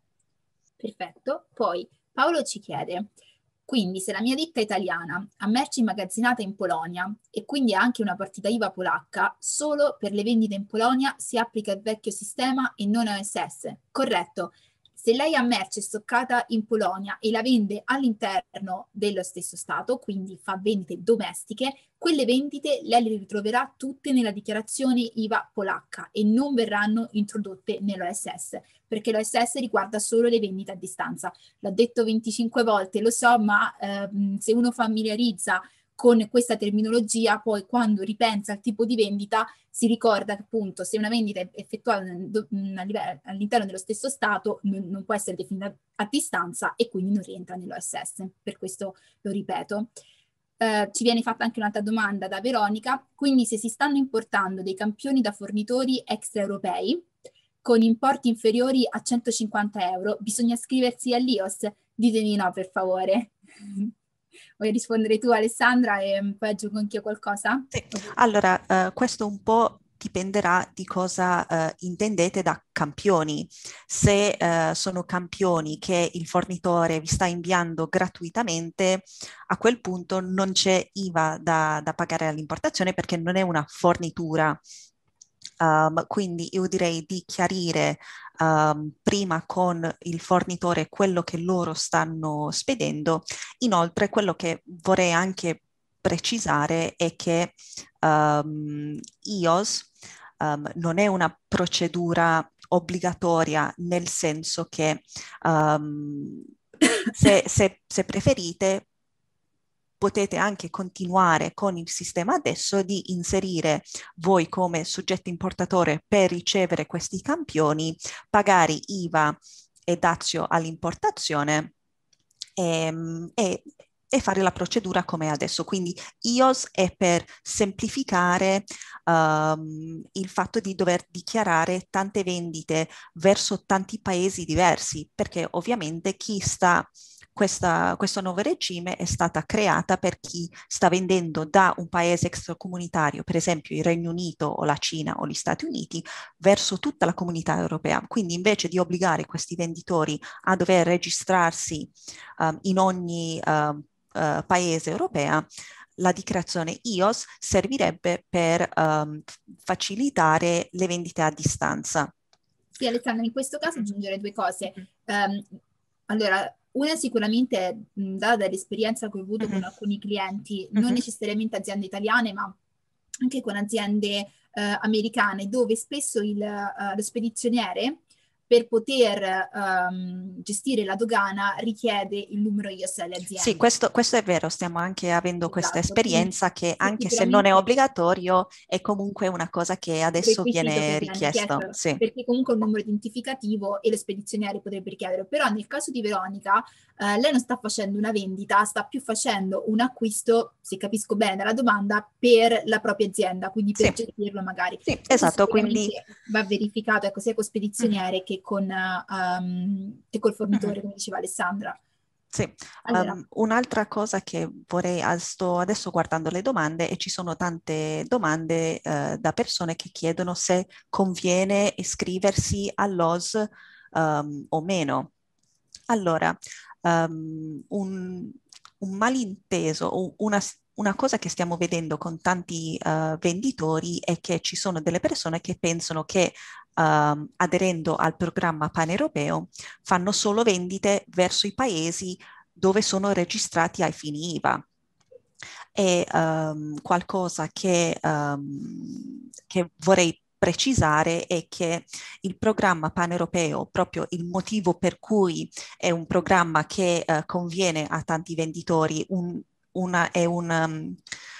Perfetto. Poi Paolo ci chiede, quindi se la mia ditta italiana ha merci immagazzinate in Polonia e quindi ha anche una partita I V A polacca, solo per le vendite in Polonia si applica il vecchio sistema e non O S S. Corretto. Se lei ha merce stoccata in Polonia e la vende all'interno dello stesso Stato, quindi fa vendite domestiche, quelle vendite lei le ritroverà tutte nella dichiarazione I V A polacca e non verranno introdotte nell'O S S, perché l'O S S riguarda solo le vendite a distanza. L'ho detto venticinque volte, lo so, ma ehm, se uno familiarizza con questa terminologia, poi quando ripensa al tipo di vendita si ricorda che appunto se una vendita è effettuata all'interno dello stesso Stato non, non può essere definita a distanza e quindi non rientra nell'O S S, per questo lo ripeto. Uh, ci viene fatta anche un'altra domanda da Veronica, quindi se si stanno importando dei campioni da fornitori extraeuropei con importi inferiori a centocinquanta euro, bisogna iscriversi all'I O S? Ditemi no, per favore. Vuoi rispondere tu, Alessandra, e poi aggiungo anch'io qualcosa? Sì. Allora, eh, questo un po' dipenderà di cosa eh, intendete da campioni. Se eh, sono campioni che il fornitore vi sta inviando gratuitamente, a quel punto non c'è I V A da, da pagare all'importazione perché non è una fornitura. Um, quindi io direi di chiarire um, prima con il fornitore quello che loro stanno spedendo. Inoltre, quello che vorrei anche precisare è che um, I O S um, non è una procedura obbligatoria, nel senso che um, se, se, se preferite potete anche continuare con il sistema adesso di inserire voi come soggetto importatore per ricevere questi campioni, pagare I V A e dazio all'importazione e, e e fare la procedura come è adesso. Quindi I O S è per semplificare um, il fatto di dover dichiarare tante vendite verso tanti paesi diversi, perché ovviamente chi sta Questa, questo nuovo regime è stata creata per chi sta vendendo da un paese extracomunitario, per esempio il Regno Unito o la Cina o gli Stati Uniti, verso tutta la comunità europea. Quindi invece di obbligare questi venditori a dover registrarsi um, in ogni um, uh, paese europeo, la dichiarazione I O S servirebbe per um, facilitare le vendite a distanza. Sì, Alessandra, in questo caso aggiungere due cose. Um, allora, una sicuramente, mh, data dall'esperienza che ho avuto con Mm-hmm. alcuni clienti, non Mm-hmm. necessariamente aziende italiane, ma anche con aziende eh, americane, dove spesso il, uh, lo spedizioniere, per poter um, gestire la dogana, richiede il numero I O S alle aziende. Sì, questo, questo è vero, stiamo anche avendo Esatto, questa esperienza quindi, che anche se non è obbligatorio è comunque una cosa che adesso requisito viene che viene richiesto. richiesto, Sì. perché comunque un numero identificativo e lo spedizioniere potrebbe richiederlo. Però nel caso di Veronica, eh, lei non sta facendo una vendita, sta più facendo un acquisto, se capisco bene dalla domanda, per la propria azienda, quindi per Sì. gestirlo magari. Sì, Questo esatto, sicuramente quindi va verificato, ecco, sia con spedizioniere mm-hmm. che con um, che col fornitore, Mm-hmm. come diceva Alessandra. Sì, Allora, um, un'altra cosa che vorrei, sto adesso guardando le domande e ci sono tante domande uh, da persone che chiedono se conviene iscriversi all'O S um, o meno. Allora, um, un, un malinteso, una, una cosa che stiamo vedendo con tanti uh, venditori è che ci sono delle persone che pensano che uh, aderendo al programma paneuropeo fanno solo vendite verso i paesi dove sono registrati ai fini I V A. È um, qualcosa che, um, che vorrei precisare è che il programma paneuropeo, proprio il motivo per cui è un programma che uh, conviene a tanti venditori, un, una, è un um,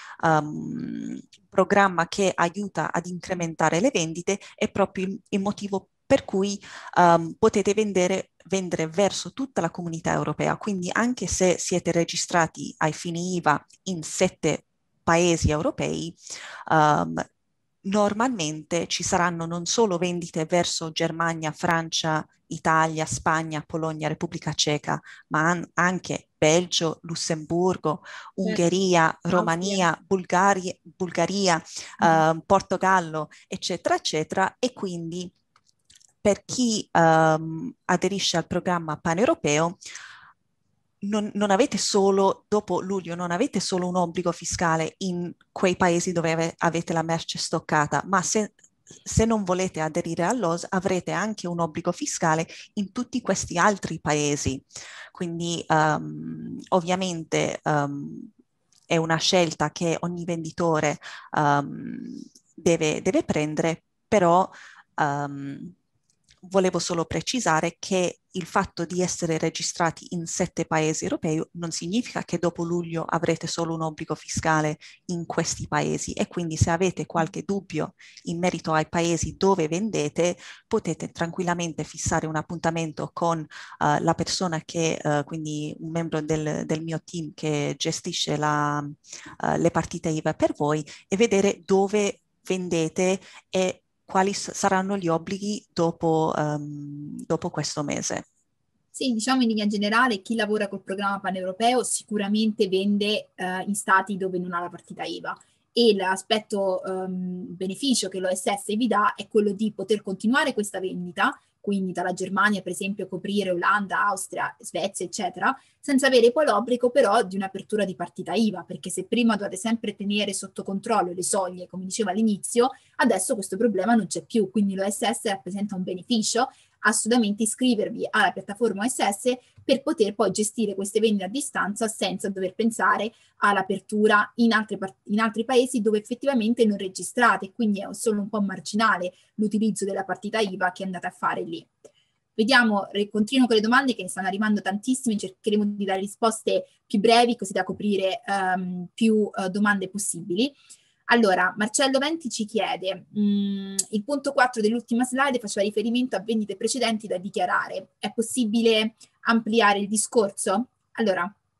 um, programma che aiuta ad incrementare le vendite, è proprio il, il motivo per cui um, potete vendere, vendere verso tutta la comunità europea. Quindi anche se siete registrati ai fini I V A in sette paesi europei, um, normalmente ci saranno non solo vendite verso Germania, Francia, Italia, Spagna, Polonia, Repubblica Ceca, ma an- anche Belgio, Lussemburgo, Ungheria, Romania, Bulgaria, Bulgaria mm-hmm. eh, Portogallo, eccetera, eccetera. E quindi per chi um, aderisce al programma paneuropeo, non, non avete solo, dopo luglio, non avete solo un obbligo fiscale in quei paesi dove ave, avete la merce stoccata, ma se, se non volete aderire all'O S avrete anche un obbligo fiscale in tutti questi altri paesi. Quindi um, ovviamente um, è una scelta che ogni venditore um, deve, deve prendere, però um, volevo solo precisare che il fatto di essere registrati in sette paesi europei non significa che dopo luglio avrete solo un obbligo fiscale in questi paesi, e quindi se avete qualche dubbio in merito ai paesi dove vendete potete tranquillamente fissare un appuntamento con uh, la persona che, uh, quindi un membro del, del mio team che gestisce la, uh, le partite I V A per voi, e vedere dove vendete e quali saranno gli obblighi dopo, um, dopo questo mese. Sì, diciamo in linea generale, chi lavora col programma paneuropeo sicuramente vende eh, in stati dove non ha la partita I V A, e l'aspetto um, beneficio che l'O S S vi dà è quello di poter continuare questa vendita, quindi dalla Germania per esempio coprire Olanda, Austria, Svezia, eccetera, senza avere poi l'obbligo però di un'apertura di partita I V A, perché se prima dovete sempre tenere sotto controllo le soglie, come dicevo all'inizio, adesso questo problema non c'è più, quindi l'O S S rappresenta un beneficio. Assolutamente iscrivervi alla piattaforma O S S per poter poi gestire queste vendite a distanza senza dover pensare all'apertura in, in altri paesi dove effettivamente non registrate, quindi è solo un po' marginale l'utilizzo della partita I V A che andate a fare lì. Vediamo, continuo con le domande che ne stanno arrivando tantissime, cercheremo di dare risposte più brevi così da coprire um, più uh, domande possibili. Allora, Marcello Venti ci chiede, mh, il punto quattro dell'ultima slide faceva riferimento a vendite precedenti da dichiarare. È possibile ampliare il discorso? Allora,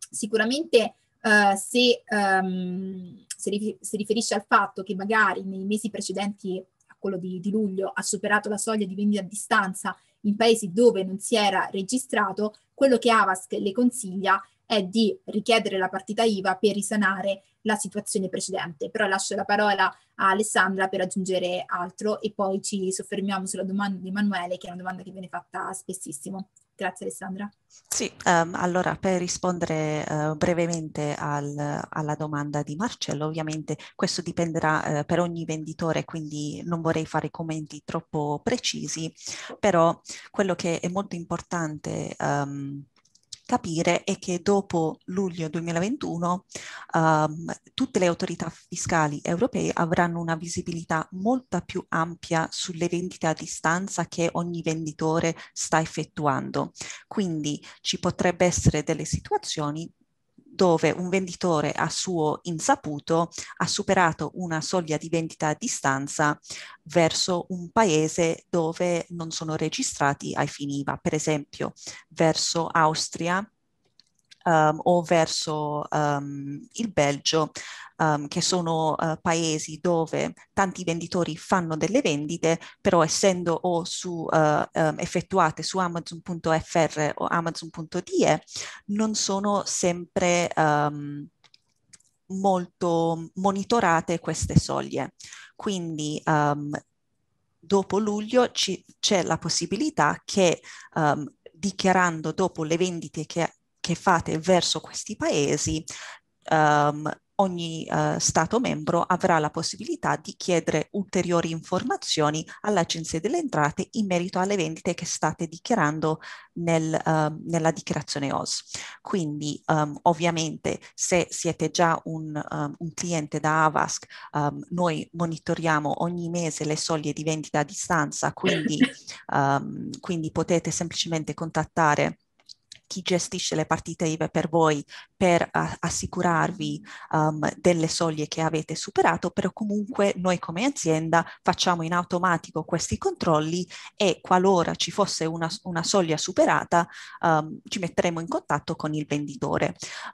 sicuramente uh, se um, si, si riferisce al fatto che magari nei mesi precedenti a quello di, di luglio ha superato la soglia di vendita a distanza in paesi dove non si era registrato, quello che Avast le consiglia è di richiedere la partita I V A per risanare la situazione precedente. Però lascio la parola a Alessandra per aggiungere altro e poi ci soffermiamo sulla domanda di Emanuele, che è una domanda che viene fatta spessissimo. Grazie Alessandra. Sì, um, allora per rispondere uh, brevemente al, alla domanda di Marcello, ovviamente questo dipenderà uh, per ogni venditore, quindi non vorrei fare commenti troppo precisi, però quello che è molto importante um, capire è che dopo luglio duemilaventuno um, tutte le autorità fiscali europee avranno una visibilità molto più ampia sulle vendite a distanza che ogni venditore sta effettuando. Quindi ci potrebbe essere delle situazioni dove un venditore a suo insaputo ha superato una soglia di vendita a distanza verso un paese dove non sono registrati ai fini I V A, per esempio verso Austria um, o verso um, il Belgio, um, che sono uh, paesi dove tanti venditori fanno delle vendite, però essendo o su, uh, um, effettuate su amazon punto f r o amazon punto d e non sono sempre um, molto monitorate queste soglie. Quindi um, dopo luglio ci, c'è la possibilità che um, dichiarando dopo le vendite che, che fate verso questi paesi, um, ogni uh, Stato membro avrà la possibilità di chiedere ulteriori informazioni all'Agenzia delle Entrate in merito alle vendite che state dichiarando nel, uh, nella dichiarazione O S. Quindi um, ovviamente se siete già un, um, un cliente da Avast, um, noi monitoriamo ogni mese le soglie di vendita a distanza, quindi, um, quindi potete semplicemente contattare chi gestisce le partite I V A per voi per uh, assicurarvi um, delle soglie che avete superato, però comunque noi come azienda facciamo in automatico questi controlli e qualora ci fosse una, una soglia superata um, ci metteremo in contatto con il venditore.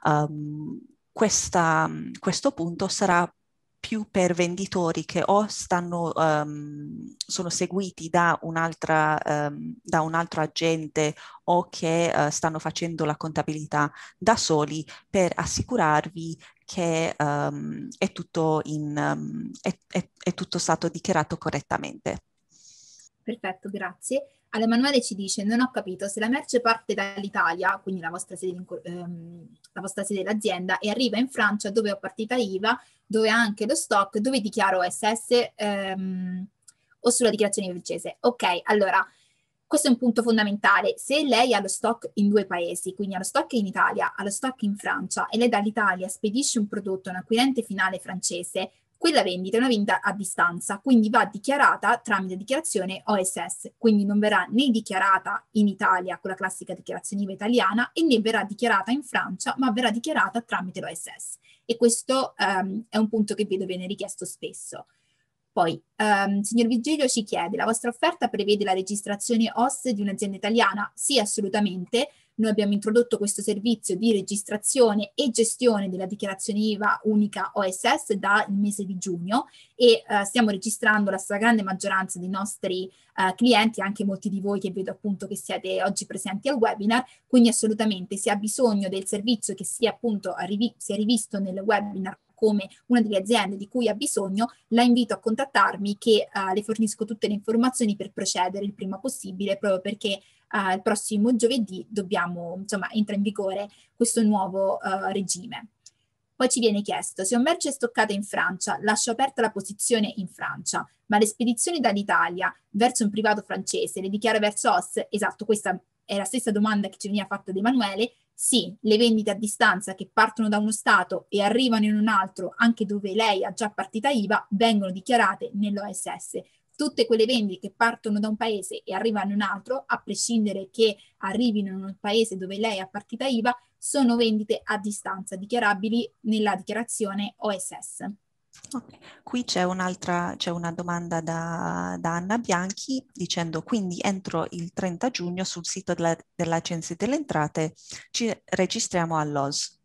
Um, questa, questo punto sarà più per venditori che o stanno, um, sono seguiti da un'altra, um, da un altro agente o che uh, stanno facendo la contabilità da soli per assicurarvi che um, è, tutto in, um, è, è, è tutto stato dichiarato correttamente. Perfetto, grazie. All'Emanuele ci dice, non ho capito, se la merce parte dall'Italia, quindi la vostra sede, ehm, la vostra sede dell'azienda, e arriva in Francia dove ho partita I V A, dove ha anche lo stock, dove dichiaro O S S ehm, o sulla dichiarazione francese. Ok, allora, questo è un punto fondamentale. Se lei ha lo stock in due paesi, quindi ha lo stock in Italia, ha lo stock in Francia, e lei dall'Italia spedisce un prodotto a un acquirente finale francese, quella vendita è una vendita a distanza, quindi va dichiarata tramite dichiarazione O S S, quindi non verrà né dichiarata in Italia con la classica dichiarazione I V A italiana e né verrà dichiarata in Francia, ma verrà dichiarata tramite l'O S S. E questo um, è un punto che vedo viene richiesto spesso. Poi, um, signor Vigilio ci chiede, la vostra offerta prevede la registrazione O S di un'azienda italiana? Sì, assolutamente. Noi abbiamo introdotto questo servizio di registrazione e gestione della dichiarazione I V A unica O S S dal mese di giugno e uh, stiamo registrando la stragrande maggioranza dei nostri uh, clienti, anche molti di voi che vedo appunto che siete oggi presenti al webinar, quindi assolutamente se ha bisogno del servizio che sia appunto rivi- sia rivisto nel webinar come una delle aziende di cui ha bisogno, la invito a contattarmi che uh, le fornisco tutte le informazioni per procedere il prima possibile, proprio perché uh, il prossimo giovedì dobbiamo, insomma, entra in vigore questo nuovo uh, regime. Poi ci viene chiesto, se un merce è stoccata in Francia, lascio aperta la posizione in Francia, ma le spedizioni dall'Italia verso un privato francese le dichiara verso O S? Esatto, questa è la stessa domanda che ci veniva fatta da Emanuele. Sì, le vendite a distanza che partono da uno Stato e arrivano in un altro, anche dove lei ha già partita I V A, vengono dichiarate nell'O S S. Tutte quelle vendite che partono da un paese e arrivano in un altro, a prescindere che arrivino in un paese dove lei ha partita I V A, sono vendite a distanza, dichiarabili nella dichiarazione O S S. Okay. Qui c'è un'altra, c'è una domanda da, da Anna Bianchi dicendo quindi entro il trenta giugno sul sito della, dell'Agenzia delle Entrate ci registriamo all'O S.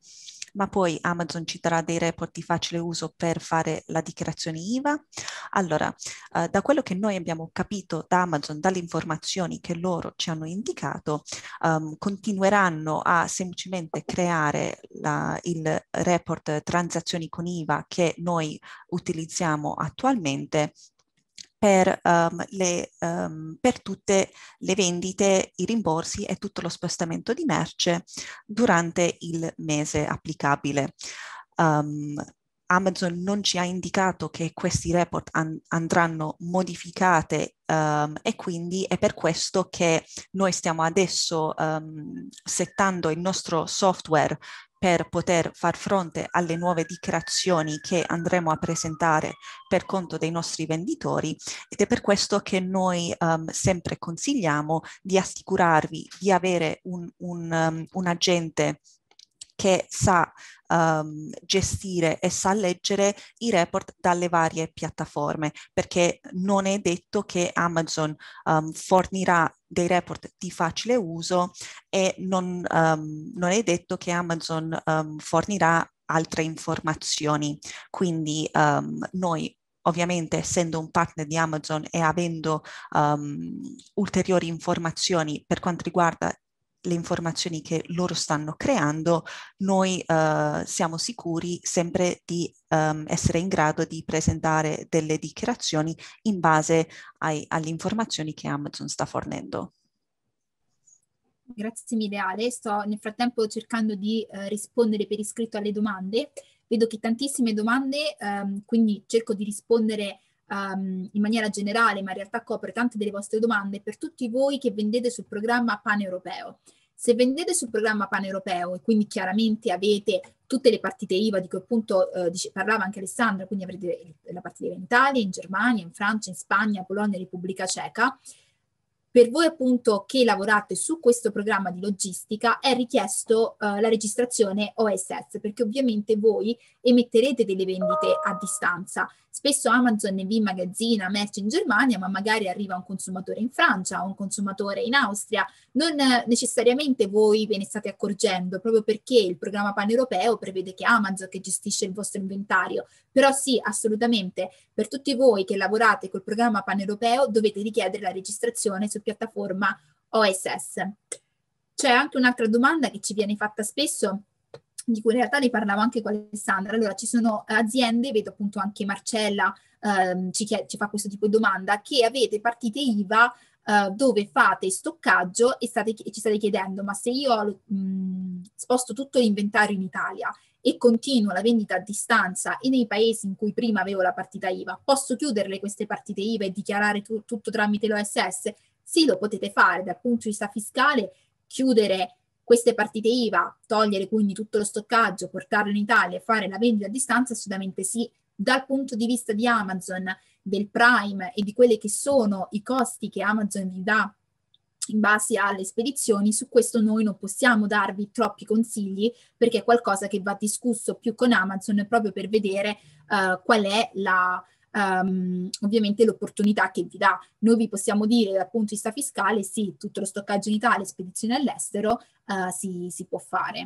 ma poi Amazon ci darà dei report di facile uso per fare la dichiarazione I V A. Allora, eh, da quello che noi abbiamo capito da Amazon, dalle informazioni che loro ci hanno indicato, um, continueranno a semplicemente creare la, il report transazioni con I V A che noi utilizziamo attualmente per, um, le, um, per tutte le vendite, i rimborsi e tutto lo spostamento di merce durante il mese applicabile. Um, Amazon non ci ha indicato che questi report an- andranno modificate um, e quindi è per questo che noi stiamo adesso um, settando il nostro software per poter far fronte alle nuove dichiarazioni che andremo a presentare per conto dei nostri venditori, ed è per questo che noi um, sempre consigliamo di assicurarvi di avere un, un, um, un agente che sa um, gestire e sa leggere i report dalle varie piattaforme, perché non è detto che Amazon um, fornirà dei report di facile uso e non, um, non è detto che Amazon um, fornirà altre informazioni. Quindi um, noi, ovviamente, essendo un partner di Amazon e avendo um, ulteriori informazioni per quanto riguarda le informazioni che loro stanno creando, noi uh, siamo sicuri sempre di um, essere in grado di presentare delle dichiarazioni in base ai, alle informazioni che Amazon sta fornendo. Grazie mille Ale, sto nel frattempo cercando di eh, rispondere per iscritto alle domande. Vedo che tantissime domande, ehm, quindi cerco di rispondere um, in maniera generale, ma in realtà copre tante delle vostre domande per tutti voi che vendete sul programma paneuropeo. Se vendete sul programma paneuropeo e quindi chiaramente avete tutte le partite I V A di cui appunto eh, dice, parlava anche Alessandra, quindi avrete la partita I V A in Italia, in Germania, in Francia, in Spagna, Polonia, Repubblica Ceca. Per voi appunto che lavorate su questo programma di logistica è richiesto uh, la registrazione O S S, perché ovviamente voi emetterete delle vendite a distanza. Spesso Amazon ne vi immagazzina merce in Germania, ma magari arriva un consumatore in Francia o un consumatore in Austria. Non eh, necessariamente voi ve ne state accorgendo, proprio perché il programma paneuropeo prevede che Amazon che gestisce il vostro inventario. Però sì, assolutamente, per tutti voi che lavorate col programma paneuropeo dovete richiedere la registrazione su piattaforma O S S. C'è anche un'altra domanda che ci viene fatta spesso, di cui in realtà ne parlavo anche con Alessandra. Allora, ci sono aziende, vedo appunto anche Marcella ehm, ci, ci fa questo tipo di domanda, che avete partite I V A Uh, dove fate stoccaggio e, state, e ci state chiedendo, ma se io mh, sposto tutto l'inventario in Italia e continuo la vendita a distanza e nei paesi in cui prima avevo la partita I V A, posso chiuderle queste partite I V A e dichiarare tu, tutto tramite l'O S S? Sì, lo potete fare dal punto di vista fiscale, chiudere queste partite I V A, togliere quindi tutto lo stoccaggio, portarlo in Italia e fare la vendita a distanza, assolutamente sì. Dal punto di vista di Amazon, del Prime e di quelli che sono i costi che Amazon vi dà in base alle spedizioni, su questo noi non possiamo darvi troppi consigli perché è qualcosa che va discusso più con Amazon proprio per vedere uh, qual è la um, ovviamente l'opportunità che vi dà. Noi vi possiamo dire dal punto di vista fiscale sì, tutto lo stoccaggio in Italia e spedizione all'estero uh, si, si può fare.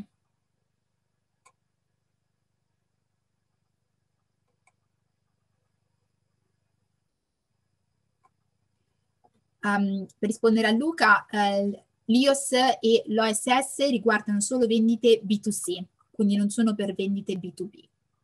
Um, per rispondere a Luca, eh, l'I O S e l'O S S riguardano solo vendite B due C, quindi non sono per vendite B due B.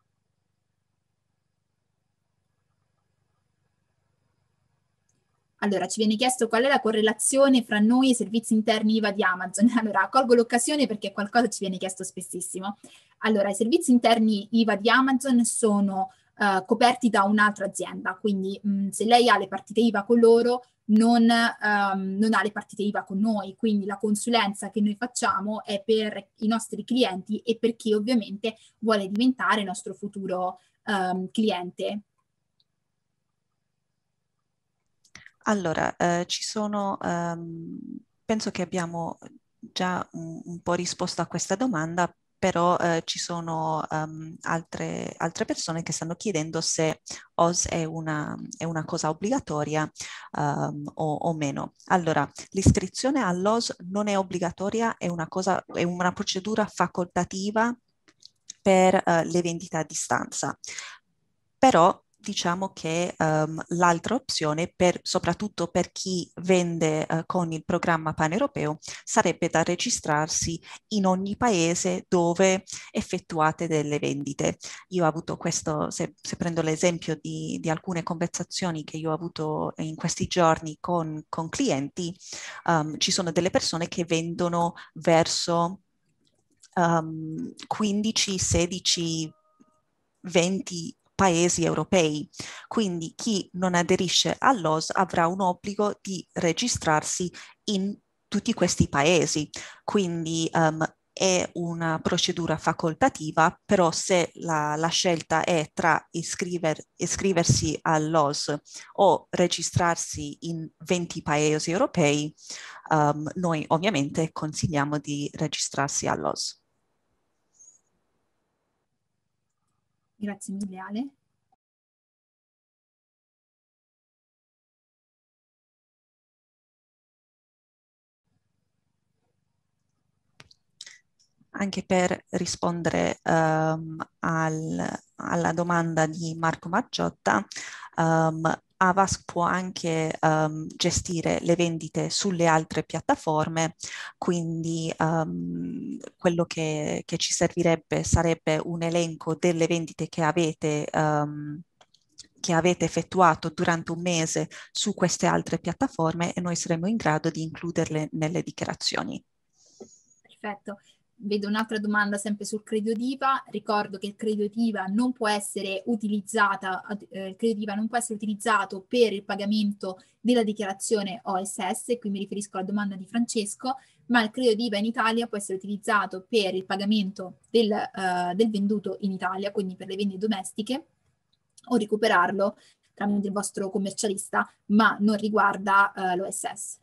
Allora, ci viene chiesto qual è la correlazione fra noi e i servizi interni I V A di Amazon. Allora, colgo l'occasione perché qualcosa ci viene chiesto spessissimo. Allora, i servizi interni I V A di Amazon sono uh, coperti da un'altra azienda, quindi mh, se lei ha le partite I V A con loro, non, um, non ha le partite I V A con noi, quindi la consulenza che noi facciamo è per i nostri clienti e per chi ovviamente vuole diventare il nostro futuro um, cliente. Allora, eh, ci sono, ehm, penso che abbiamo già un, un po' risposto a questa domanda, però eh, ci sono um, altre, altre persone che stanno chiedendo se O S è una, è una cosa obbligatoria um, o, o meno. Allora, l'iscrizione all'O S non è obbligatoria, è una cosa, è una procedura facoltativa per uh, le vendite a distanza. Però diciamo che um, l'altra opzione, per, soprattutto per chi vende uh, con il programma paneuropeo, sarebbe da registrarsi in ogni paese dove effettuate delle vendite. Io ho avuto questo, se, se prendo l'esempio di, di alcune conversazioni che io ho avuto in questi giorni con, con clienti, um, ci sono delle persone che vendono verso um, quindici, sedici, venti paesi europei, quindi chi non aderisce all'O S avrà un obbligo di registrarsi in tutti questi paesi, quindi um, è una procedura facoltativa, però se la, la scelta è tra iscriver, iscriversi all'O S o registrarsi in venti paesi europei, um, noi ovviamente consigliamo di registrarsi all'O S. Grazie mille, Ale. Anche per rispondere um, al, alla domanda di Marco Maggiotta, um, Avast può anche um, gestire le vendite sulle altre piattaforme, quindi um, quello che, che ci servirebbe sarebbe un elenco delle vendite che avete um, che avete effettuato durante un mese su queste altre piattaforme e noi saremo in grado di includerle nelle dichiarazioni. Perfetto. Vedo un'altra domanda sempre sul credito D I V A. Ricordo che il credito D I V A non può essere utilizzata, eh, il credito D I V A non può essere utilizzato per il pagamento della dichiarazione O S S, qui mi riferisco alla domanda di Francesco, ma il credito D I V A in Italia può essere utilizzato per il pagamento del, uh, del venduto in Italia, quindi per le vendite domestiche, o recuperarlo tramite il vostro commercialista, ma non riguarda uh, l'O S S.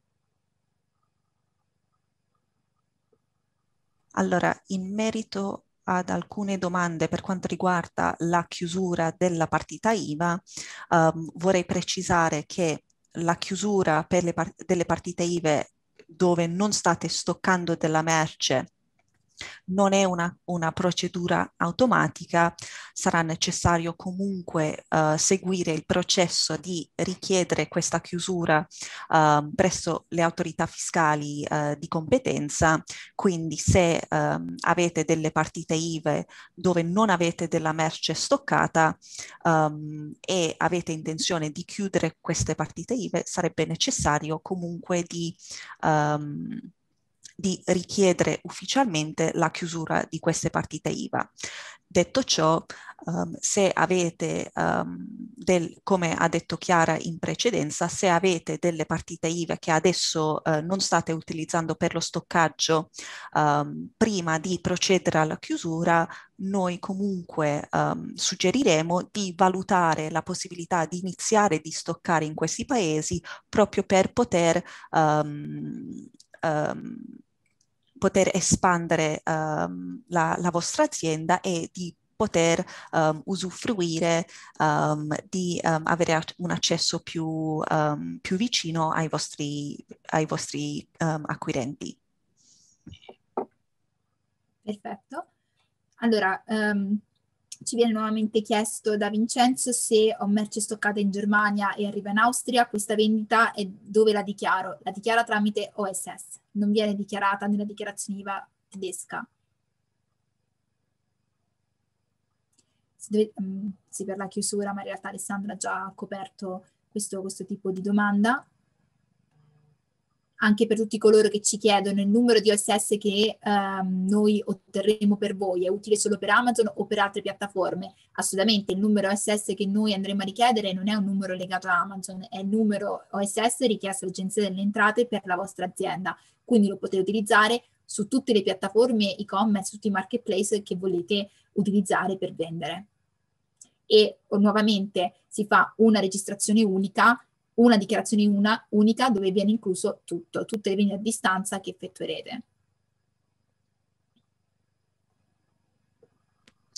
Allora, in merito ad alcune domande per quanto riguarda la chiusura della partita I V A, um, vorrei precisare che la chiusura per le part- delle partite I V A dove non state stoccando della merce non è una, una procedura automatica, sarà necessario comunque uh, seguire il processo di richiedere questa chiusura uh, presso le autorità fiscali uh, di competenza, quindi se um, avete delle partite I V A dove non avete della merce stoccata um, e avete intenzione di chiudere queste partite I V A, sarebbe necessario comunque di um, di richiedere ufficialmente la chiusura di queste partite I V A. Detto ciò, um, se avete, um, del, come ha detto Chiara in precedenza, se avete delle partite I V A che adesso uh, non state utilizzando per lo stoccaggio, um, prima di procedere alla chiusura, noi comunque um, suggeriremo di valutare la possibilità di iniziare di stoccare in questi paesi proprio per poter um, um, poter espandere um, la, la vostra azienda e di poter um, usufruire um, di um, avere un accesso più, um, più vicino ai vostri, ai vostri um, acquirenti. Perfetto. Allora, um, ci viene nuovamente chiesto da Vincenzo se ho merce stoccata in Germania e arriva in Austria, questa vendita e dove la dichiaro? La dichiara tramite O S S, non viene dichiarata nella dichiarazione I V A tedesca. Deve, um, sì, per la chiusura, ma in realtà Alessandra ha già coperto questo, questo tipo di domanda. Anche per tutti coloro che ci chiedono il numero di O S S che um, noi otterremo per voi, è utile solo per Amazon o per altre piattaforme? Assolutamente, il numero O S S che noi andremo a richiedere non è un numero legato a Amazon, è il numero O S S richiesto all'Agenzia delle Entrate per la vostra azienda, quindi lo potete utilizzare su tutte le piattaforme e-commerce, tutti i marketplace che volete utilizzare per vendere. E nuovamente si fa una registrazione unica, una dichiarazione una, unica dove viene incluso tutto, tutte le vendite a distanza che effettuerete.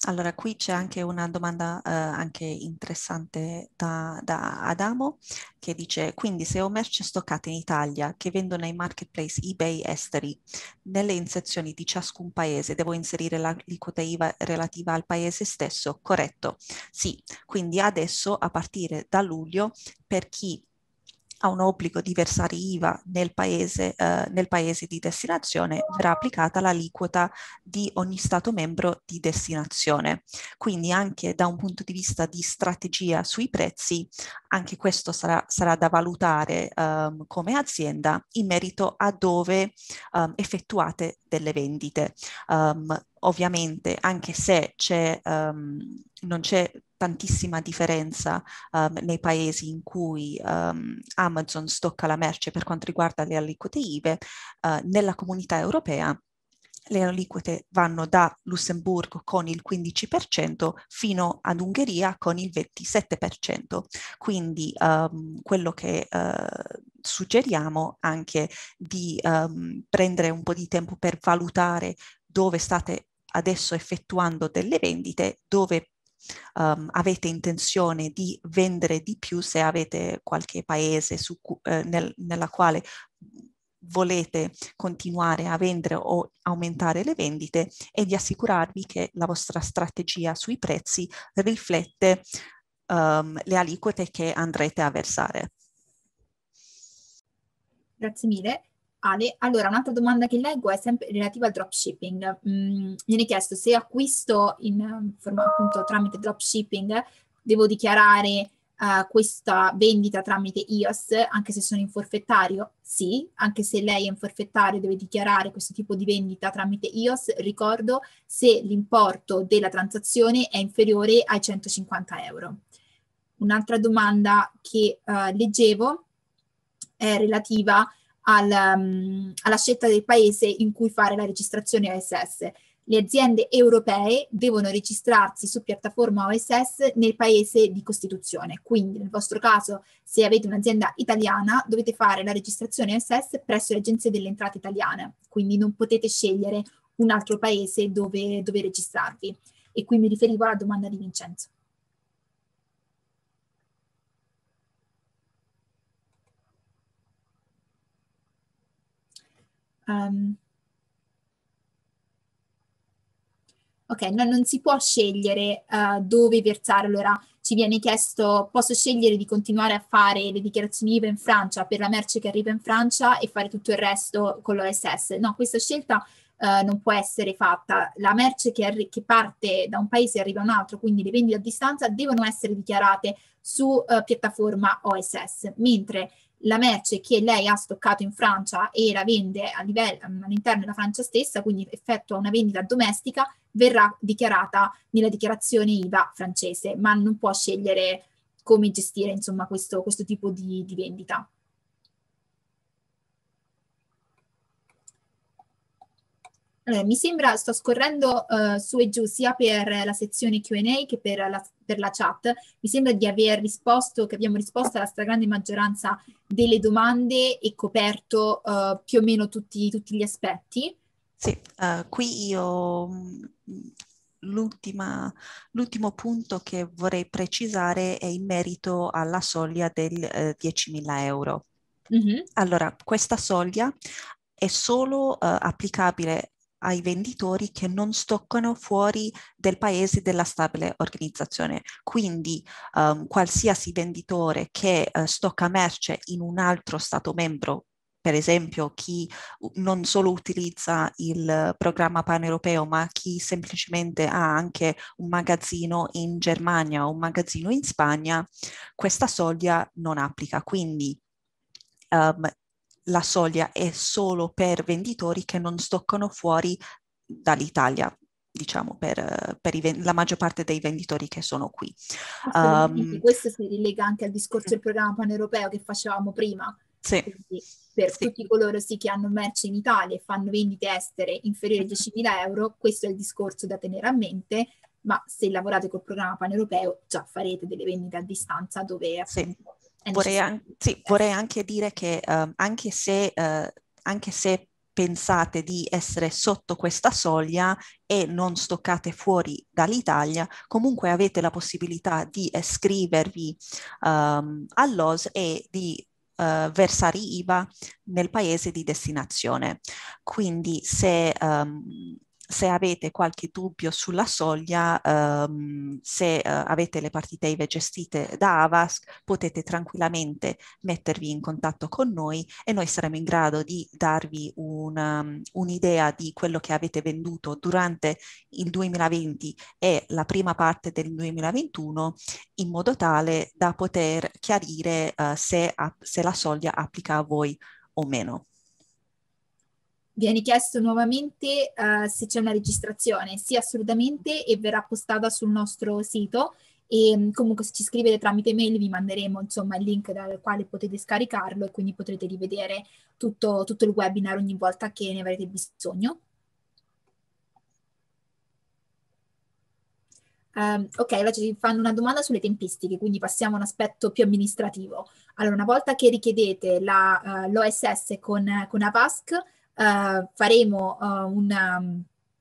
Allora, qui c'è anche una domanda eh, anche interessante da, da Adamo, che dice: quindi se ho merce stoccate in Italia che vendo nei marketplace eBay esteri, nelle inserzioni di ciascun paese devo inserire l'aliquota I V A relativa al paese stesso? Corretto. Sì, quindi adesso a partire da luglio, per chi ha un obbligo di versare I V A nel paese, eh, nel paese di destinazione, verrà applicata l'aliquota di ogni Stato membro di destinazione. Quindi anche da un punto di vista di strategia sui prezzi, anche questo sarà, sarà da valutare um, come azienda in merito a dove um, effettuate delle vendite. Um, ovviamente, anche se c'è, um, non c'è tantissima differenza um, nei paesi in cui um, Amazon stocca la merce per quanto riguarda le aliquote I V A, uh, nella comunità europea le aliquote vanno da Lussemburgo con il quindici per cento fino ad Ungheria con il ventisette per cento. Quindi um, quello che uh, suggeriamo anche di um, prendere un po' di tempo per valutare dove state adesso effettuando delle vendite, dove Um, avete intenzione di vendere di più, se avete qualche paese su, eh, nel, nella quale volete continuare a vendere o aumentare le vendite, e di assicurarvi che la vostra strategia sui prezzi riflette um, le aliquote che andrete a versare. Grazie mille. Ale, allora un'altra domanda che leggo è sempre relativa al dropshipping. Mm, viene chiesto se acquisto in forma appunto tramite dropshipping devo dichiarare uh, questa vendita tramite I O S anche se sono in forfettario? Sì, anche se lei è in forfettario deve dichiarare questo tipo di vendita tramite I O S, ricordo, se l'importo della transazione è inferiore ai centocinquanta euro. Un'altra domanda che uh, leggevo è relativa Al, um, alla scelta del paese in cui fare la registrazione O S S. Le aziende europee devono registrarsi su piattaforma O S S nel paese di costituzione. Quindi nel vostro caso, se avete un'azienda italiana, dovete fare la registrazione O S S presso le agenzie delle entrate italiane. Quindi non potete scegliere un altro paese dove, dove registrarvi. E qui mi riferivo alla domanda di Vincenzo. Um, ok, no, non si può scegliere uh, dove versare. Allora ci viene chiesto: posso scegliere di continuare a fare le dichiarazioni I V A in Francia per la merce che arriva in Francia e fare tutto il resto con l'O S S? No, questa scelta uh, non può essere fatta. La merce che, che parte da un paese e arriva a un altro, quindi le vendite a distanza, devono essere dichiarate su uh, piattaforma O S S, mentre la merce che lei ha stoccato in Francia e la vende a livello, all'interno della Francia stessa, quindi effettua una vendita domestica, verrà dichiarata nella dichiarazione I V A francese, ma non può scegliere come gestire insomma questo, questo tipo di, di vendita. Allora, mi sembra, sto scorrendo uh, su e giù sia per la sezione Q and A che per la, per la chat, mi sembra di aver risposto, che abbiamo risposto alla stragrande maggioranza delle domande e coperto uh, più o meno tutti, tutti gli aspetti. Sì, uh, qui io l'ultima, l'ultimo punto che vorrei precisare è in merito alla soglia del eh, diecimila euro. Mm-hmm. Allora, questa soglia è solo uh, applicabile ai venditori che non stoccano fuori del paese della stabile organizzazione. Quindi um, qualsiasi venditore che uh, stocca merce in un altro Stato membro, per esempio chi non solo utilizza il programma paneuropeo, ma chi semplicemente ha anche un magazzino in Germania o un magazzino in Spagna, questa soglia non applica. Quindi um, la soglia è solo per venditori che non stoccano fuori dall'Italia, diciamo, per, per i, la maggior parte dei venditori che sono qui. Assolutamente, um, questo si rilega anche al discorso del programma paneuropeo che facevamo prima. Sì. Quindi per sì. tutti coloro sì che hanno merce in Italia e fanno vendite estere inferiori a diecimila euro, questo è il discorso da tenere a mente, ma se lavorate col programma paneuropeo già farete delle vendite a distanza dove appunto sì. Vorrei, an- sì, vorrei anche dire che uh, anche se, uh, anche se pensate di essere sotto questa soglia e non stoccate fuori dall'Italia, comunque avete la possibilità di iscrivervi um, all'O S e di uh, versare I V A nel paese di destinazione. Quindi se um, se avete qualche dubbio sulla soglia, um, se uh, avete le partite I V A gestite da Avask, potete tranquillamente mettervi in contatto con noi e noi saremo in grado di darvi una, um, un'idea di quello che avete venduto durante il duemilaventi e la prima parte del duemilaventuno, in modo tale da poter chiarire uh, se, se la soglia applica a voi o meno. Viene chiesto nuovamente uh, se c'è una registrazione. Sì, assolutamente, e verrà postata sul nostro sito. E comunque se ci scrivete tramite mail vi manderemo insomma il link dal quale potete scaricarlo e quindi potrete rivedere tutto, tutto il webinar ogni volta che ne avrete bisogno. Um, ok, allora ci fanno una domanda sulle tempistiche, quindi passiamo a un aspetto più amministrativo. Allora, una volta che richiedete uh, l'O S S con, con Avask, uh, faremo uh, un, um,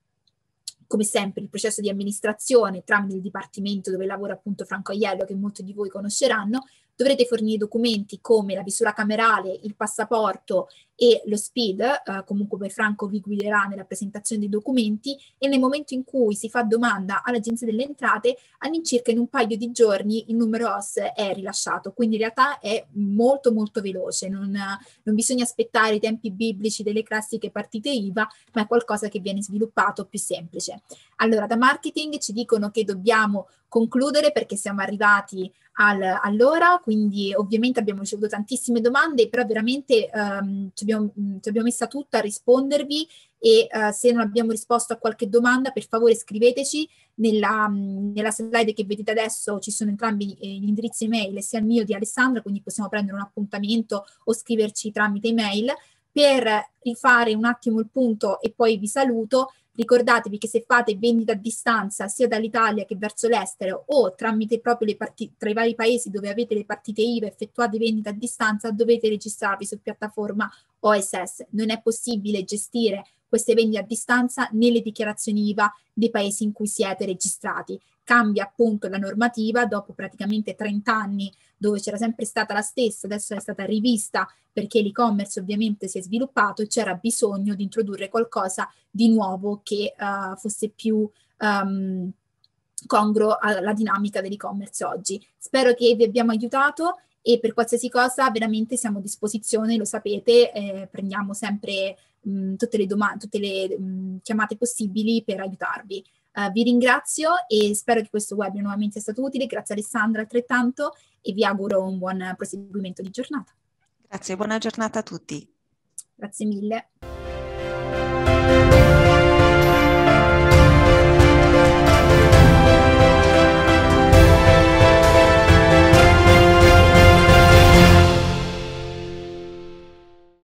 come sempre, il processo di amministrazione tramite il dipartimento dove lavora appunto Franco Aiello, che molti di voi conosceranno. Dovrete fornire documenti come la visura camerale, il passaporto e lo S P I D, eh, comunque poi Franco vi guiderà nella presentazione dei documenti, e nel momento in cui si fa domanda all'Agenzia delle Entrate, all'incirca in un paio di giorni il numero O S è rilasciato, quindi in realtà è molto molto veloce, non, non bisogna aspettare i tempi biblici delle classiche partite I V A, ma è qualcosa che viene sviluppato più semplice. Allora, da marketing ci dicono che dobbiamo concludere perché siamo arrivati al, all'ora, quindi ovviamente abbiamo ricevuto tantissime domande, però veramente um, ci, abbiamo, ci abbiamo messa tutta a rispondervi, e uh, se non abbiamo risposto a qualche domanda, per favore scriveteci. Nella, nella slide che vedete adesso ci sono entrambi eh, gli indirizzi email, sia il mio di Alessandra, quindi possiamo prendere un appuntamento o scriverci tramite email. Per rifare un attimo il punto e poi vi saluto, ricordatevi che se fate vendita a distanza sia dall'Italia che verso l'estero o tramite proprio le partite tra i vari paesi dove avete le partite I V A effettuate vendita a distanza, dovete registrarvi su piattaforma O S S. Non è possibile gestire queste vendite a distanza nelle dichiarazioni I V A dei paesi in cui siete registrati. Cambia appunto la normativa dopo praticamente trenta anni, dove c'era sempre stata la stessa, adesso è stata rivista perché l'e-commerce ovviamente si è sviluppato e c'era bisogno di introdurre qualcosa di nuovo che uh, fosse più um, congruo alla dinamica dell'e-commerce oggi. Spero che vi abbiamo aiutato, e per qualsiasi cosa veramente siamo a disposizione, lo sapete, eh, prendiamo sempre mh, tutte le domande, tutte le mh, chiamate possibili per aiutarvi. Uh, vi ringrazio e spero che questo webinar nuovamente sia stato utile. Grazie Alessandra altrettanto, e vi auguro un buon proseguimento di giornata. Grazie, buona giornata a tutti. Grazie mille.